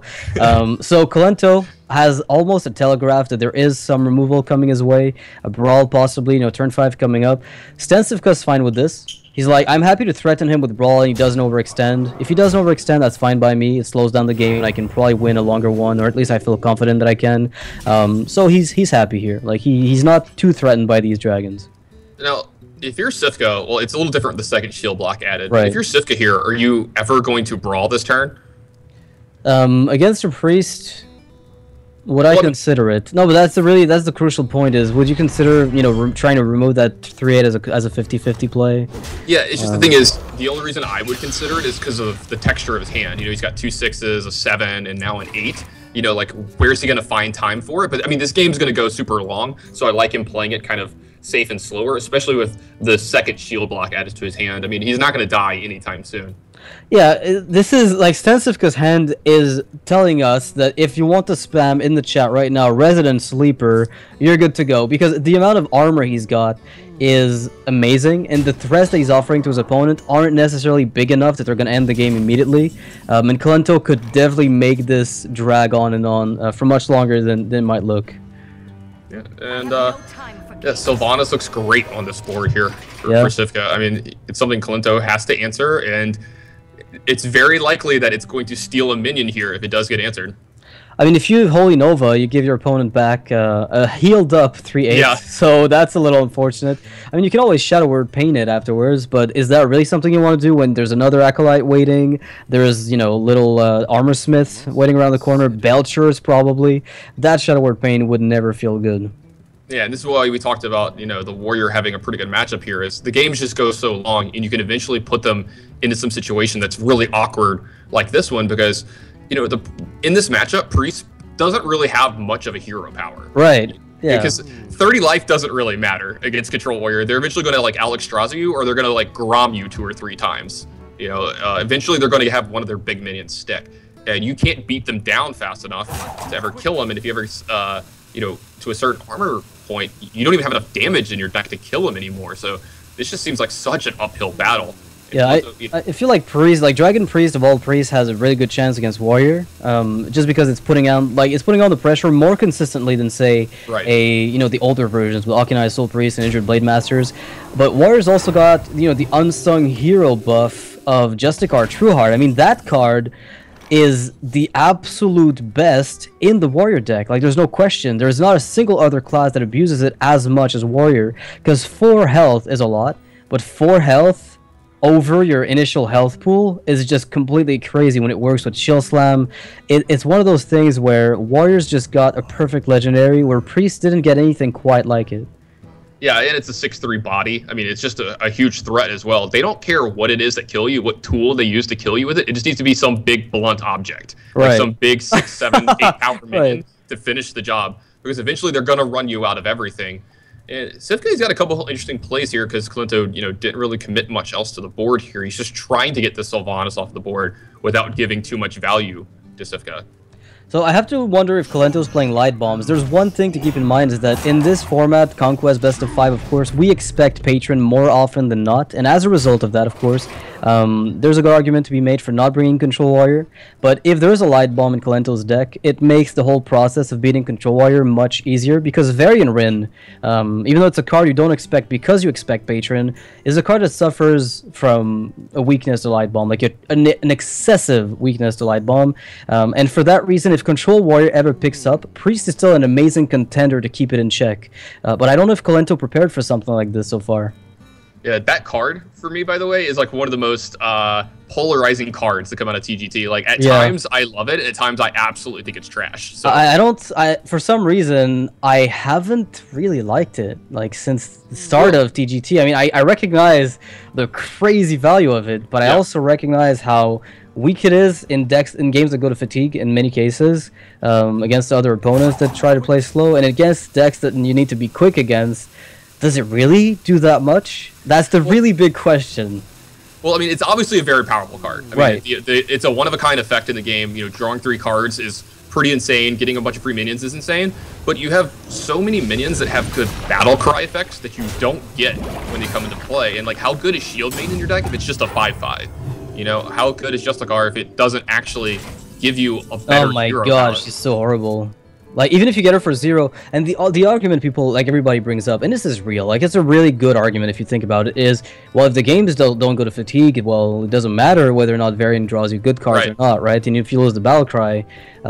So Kolento has almost a telegraph that there is some removal coming his way. A Brawl possibly, turn 5 coming up. Stan Cifka's fine with this. He's like, I'm happy to threaten him with Brawl and he doesn't overextend. If he doesn't overextend, that's fine by me. It slows down the game and I can probably win a longer one, or at least I feel confident that I can. So he's happy here. Like, he's not too threatened by these dragons. Now, if you're Sivka, well, it's a little different with the second shield block added. Right. If you're Sivka here, are you ever going to Brawl this turn? Against a Priest, would I consider it? No, but that's the crucial point is, would you consider, trying to remove that 3/8 as a 50-50 play? Yeah, it's just the thing is, the only reason I would consider it is because of the texture of his hand. He's got 2 6s, a 7, and now an 8. Where's he going to find time for it? But, I mean, this game's going to go super long, so I like him playing it kind of safe and slower, especially with the second shield block added to his hand. I mean, he's not going to die anytime soon. Yeah, this is like Stan Cifka's hand is telling us that if you want to spam in the chat right now, Resident Sleeper, you're good to go, because the amount of armor he's got is amazing, and the threats that he's offering to his opponent aren't necessarily big enough that they're going to end the game immediately. And Kolento could definitely make this drag on and on for much longer than it might look. Yeah, and Sylvanas looks great on this board here for Sivka. I mean, it's something Kolento has to answer, and it's very likely that it's going to steal a minion here if it does get answered. I mean, if you have Holy Nova, you give your opponent back a healed up 3/8, yeah. So that's a little unfortunate. I mean, you can always Shadow Word Paint it afterwards, but is that really something you want to do when there's another Acolyte waiting? There's, little Armor Smith waiting around the corner, Belchers probably. That Shadow Word Paint would never feel good. Yeah, and this is why we talked about, the Warrior having a pretty good matchup here, is the games just go so long, and you can eventually put them into some situation that's really awkward like this one, because, in this matchup, Priest doesn't really have much of a hero power. Right, yeah. Because 30 life doesn't really matter against Control Warrior. They're eventually going to, Alexstrasza you, or they're going to, Grom you 2 or 3 times. Eventually they're going to have one of their big minions stick, and you can't beat them down fast enough to ever kill them. And if you ever, to a certain armor point, you don't even have enough damage in your deck to kill them anymore. So this just seems like such an uphill battle. Yeah, I feel like Priest, like Dragon Priest of all priests, has a really good chance against Warrior, just because it's putting on the pressure more consistently than say the older versions with Akinai Soul Priest and Injured Blade Masters. But Warrior's also got the unsung hero buff of Justicar Trueheart. I mean, that card is the absolute best in the Warrior deck. Like, there's no question. There's not a single other class that abuses it as much as Warrior, because 4 health is a lot, but 4 health over your initial health pool is just completely crazy when it works with Chill Slam. It's one of those things where Warriors just got a perfect legendary, where Priest didn't get anything quite like it. Yeah, and it's a 6/3 body. I mean, it's just a huge threat as well. They don't care what it is that kill you, what tool they use to kill you with it. It just needs to be some big blunt object, like some big 6, 7, 8 power minion to finish the job. Because eventually they're gonna run you out of everything. And Sivka's got a couple of interesting plays here because Kolento, didn't really commit much else to the board here. He's just trying to get the Sylvanas off the board without giving too much value to Sivka. So I have to wonder if Kolento's playing Light Bombs. There's one thing to keep in mind is that in this format, Conquest Best of 5, of course, we expect Patron more often than not. And as a result of that, of course, there's a good argument to be made for not bringing Control Warrior. But if there's a Light Bomb in Kolento's deck, it makes the whole process of beating Control Warrior much easier, because Varian Rin, even though it's a card you don't expect because you expect Patron, is a card that suffers from a weakness to Light Bomb, like an excessive weakness to Light Bomb. And for that reason, if Control Warrior ever picks up, Priest is still an amazing contender to keep it in check. But I don't know if Kolento prepared for something like this so far. Yeah, that card, for me, by the way, is like one of the most polarizing cards that come out of TGT. Like, at times, I love it. At times, I absolutely think it's trash. So for some reason, I haven't really liked it, like, since the start of TGT. I mean, I recognize the crazy value of it, but I also recognize how weak it is in games that go to fatigue in many cases, against other opponents that try to play slow, and against decks that you need to be quick against. Does it really do that much? That's the really big question. Well, I mean, it's obviously a very powerful card. I mean, it's a one-of-a-kind effect in the game. Drawing 3 cards is pretty insane. Getting a bunch of free minions is insane. But you have so many minions that have good battle cry effects that you don't get when they come into play. And, like, how good is Shield Maiden in your deck if it's just a 5/5? How good is Justicar if it doesn't actually give you a better hero? Oh my gosh, she's so horrible. Like, even if you get her for 0, and the argument people, like, everybody brings up, and this is real, like, it's a really good argument if you think about it, is, well, if the games don't go to fatigue, well, it doesn't matter whether or not Variant draws you good cards or not, right? And if you lose the battle cry,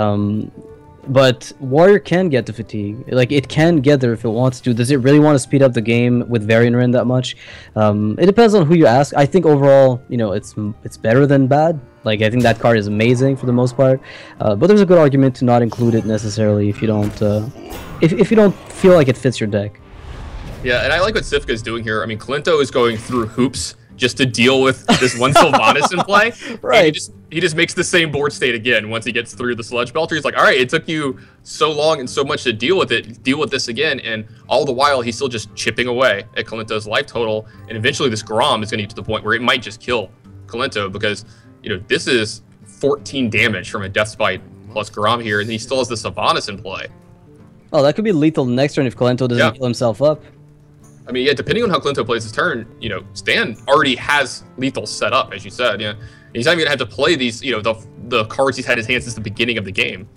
but Warrior can get to fatigue. Like, it can get there if it wants to. Does it really want to speed up the game with Varian Rin that much? It depends on who you ask. I think overall, it's better than bad. Like, I think that card is amazing for the most part. But there's a good argument to not include it necessarily if you don't if you don't feel like it fits your deck. Yeah, and I like what Sivka is doing here. I mean, Kolento is going through hoops just to deal with this one Sylvanas in play. Right. He just makes the same board state again once he gets through the Sludge Belter. He's like, all right, it took you so long and so much to deal with it. Deal with this again. And all the while, he's still just chipping away at Kolento's life total. And eventually this Grom is going to get to the point where it might just kill Kolento because, this is 14 damage from a Death Spite plus Grom here. And he still has the Sylvanas in play. Oh, that could be lethal next turn if Kolento doesn't heal himself up. I mean, yeah, depending on how Kolento plays his turn, Stan already has lethal set up, as you said. Yeah, he's not even gonna have to play these, the cards he's had in his hands since the beginning of the game.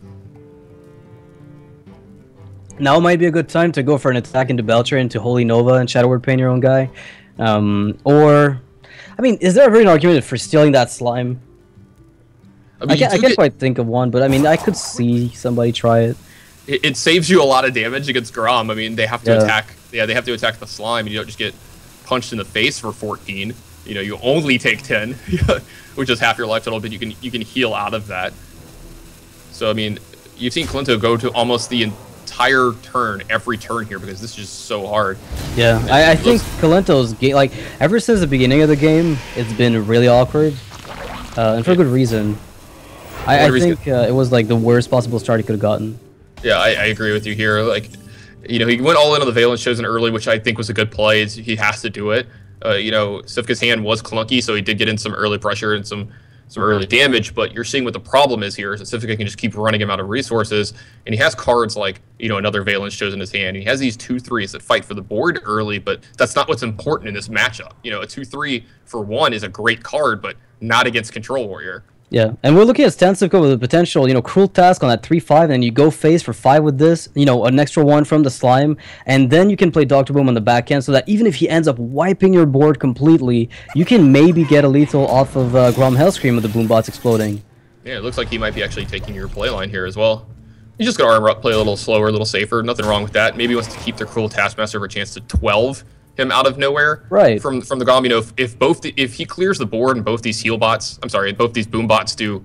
Now might be a good time to go for an attack into Belcher into Holy Nova and Shadow Word Pain your own guy, or, I mean, is there ever an argument for stealing that slime? I mean, I can't quite think of one, but I mean, I could see somebody try it. It saves you a lot of damage against Grom. I mean, they have to attack. Yeah, they have to attack the slime, and you don't just get punched in the face for 14. You only take 10, which is half your life total, but you can heal out of that. So I mean, you've seen Kolento go to almost the entire turn every turn here because this is just so hard. Yeah, I think Kolento's game, like, ever since the beginning of the game, it's been really awkward, and for a good reason. I think it was like the worst possible start he could have gotten. Yeah, I agree with you here. Like, he went all in on the Valence Chosen early, which I think was a good play. He has to do it. You know, Sivka's hand was clunky, so he did get in some early pressure and some early damage, but you're seeing what the problem is here is that Sivka can just keep running him out of resources, and he has cards like, you know, another Valence shows in his hand. He has these 2/3s that fight for the board early, but that's not what's important in this matchup. You know, a 2/3 for 1 is a great card, but not against Control Warrior. Yeah, and we're looking at Stan Cifka with a potential, you know, Cruel Task on that 3/5, and you go face for 5 with this, you know, an extra 1 from the Slime, and then you can play Dr. Boom on the back end, so that even if he ends up wiping your board completely, you can maybe get a lethal off of Grom Hellscream with the Boombots exploding. Yeah, it looks like he might be actually taking your play line here as well. You just gotta armor up, play a little slower, a little safer, nothing wrong with that. Maybe he wants to keep the Cruel Taskmaster for a chance to 12 him out of nowhere, right? From the Grom, you know, if he clears the board and both these both these Boombots do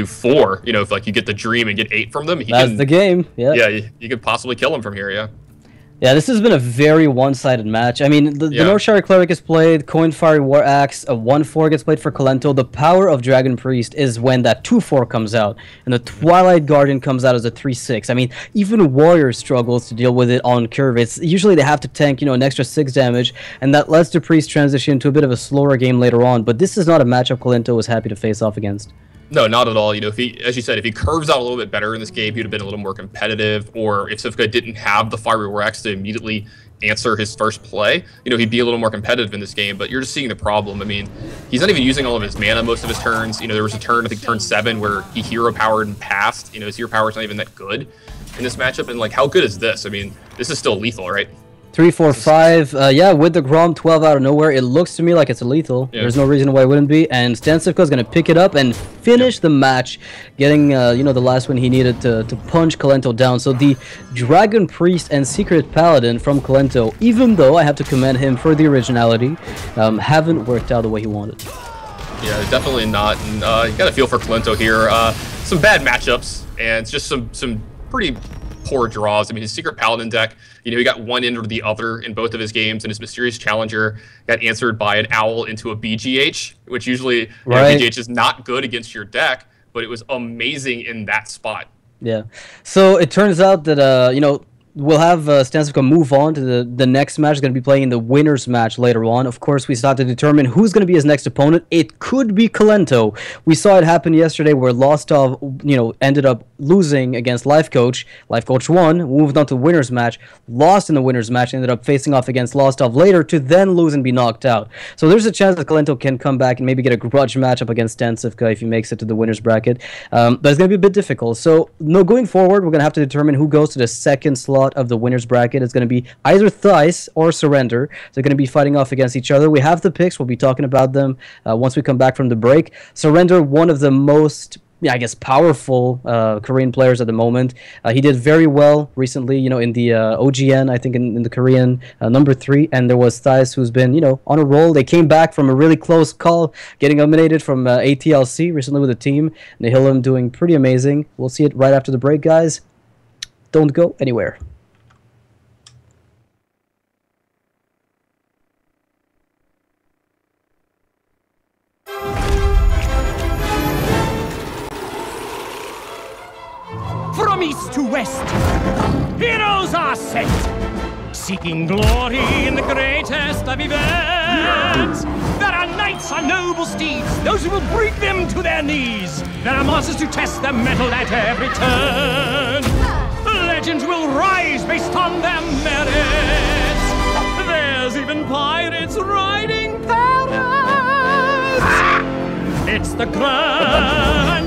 4, you know, if like you get the Dream and get 8 from them, that's the game. Yeah, you could possibly kill him from here. Yeah, this has been a very one-sided match. I mean, the Northshire Cleric is played, Coin Fiery War Axe, a 1/4 gets played for Kolento. The power of Dragon Priest is when that 2/4 comes out, and the Twilight Guardian comes out as a 3/6. I mean, even Warrior struggles to deal with it on curve. It's usually they have to tank, you know, an extra 6 damage, and that lets the Priest transition to a bit of a slower game later on. But this is not a matchup Kolento was happy to face off against. No, not at all. You know, if he, as you said, if he curves out a little bit better in this game, he would have been a little more competitive. Or if Sivka didn't have the Fiery War Axe to immediately answer his first play, you know, he'd be a little more competitive in this game. But you're just seeing the problem. I mean, he's not even using all of his mana most of his turns. You know, there was a turn, I think turn 7, where he hero powered and passed. You know, his hero power is not even that good in this matchup. And like, how good is this? I mean, this is still lethal, right? 3, 4, 5. Yeah, with the Grom 12 out of nowhere, it looks to me like it's a lethal. Yeah. There's no reason why it wouldn't be. And Stan Cifka is going to pick it up and finish the match, getting you know, the last one he needed to punch Kolento down. So the Dragon Priest and Secret Paladin from Kolento, even though I have to commend him for the originality, haven't worked out the way he wanted. Yeah, definitely not. And you got to feel for Kolento here. Some bad matchups and just some pretty poor draws. I mean, his Secret Paladin deck, you know, he got one end or the other in both of his games, and his Mysterious Challenger got answered by an Owl into a BGH, which usually, you know, BGH is not good against your deck, but it was amazing in that spot. Yeah. So it turns out that, you know, we'll have Stan Cifka move on to the next match. He's going to be playing in the winner's match later on. Of course, we still have to determine who's going to be his next opponent. It could be Kolento. We saw it happen yesterday where Lostov, you know, ended up losing against Life Coach. Life Coach won, moved on to the winner's match, lost in the winner's match, ended up facing off against Lostov later to then lose and be knocked out. So there's a chance that Kolento can come back and maybe get a grudge matchup against Stan Cifka if he makes it to the winner's bracket. But it's going to be a bit difficult. So no, going forward, we're going to have to determine who goes to the second slot of the winner's bracket. It's going to be either Theiss or Surrender. They're going to be fighting off against each other. We have the picks. We'll be talking about them once we come back from the break. Surrender, one of the most, I guess, powerful Korean players at the moment. He did very well recently, you know, in the OGN, I think in the Korean number 3. And there was Theiss, who's been, you know, on a roll. They came back from a really close call, getting eliminated from ATLC recently with the team. Nihilum doing pretty amazing. We'll see it right after the break, guys. Don't go anywhere. From east to west, heroes are sent, seeking glory in the greatest of events. There are knights on noble steeds, those who will bring them to their knees. There are monsters to test their mettle at every turn. Legends will rise based on their merits. There's even pirates riding parrots. It's the grand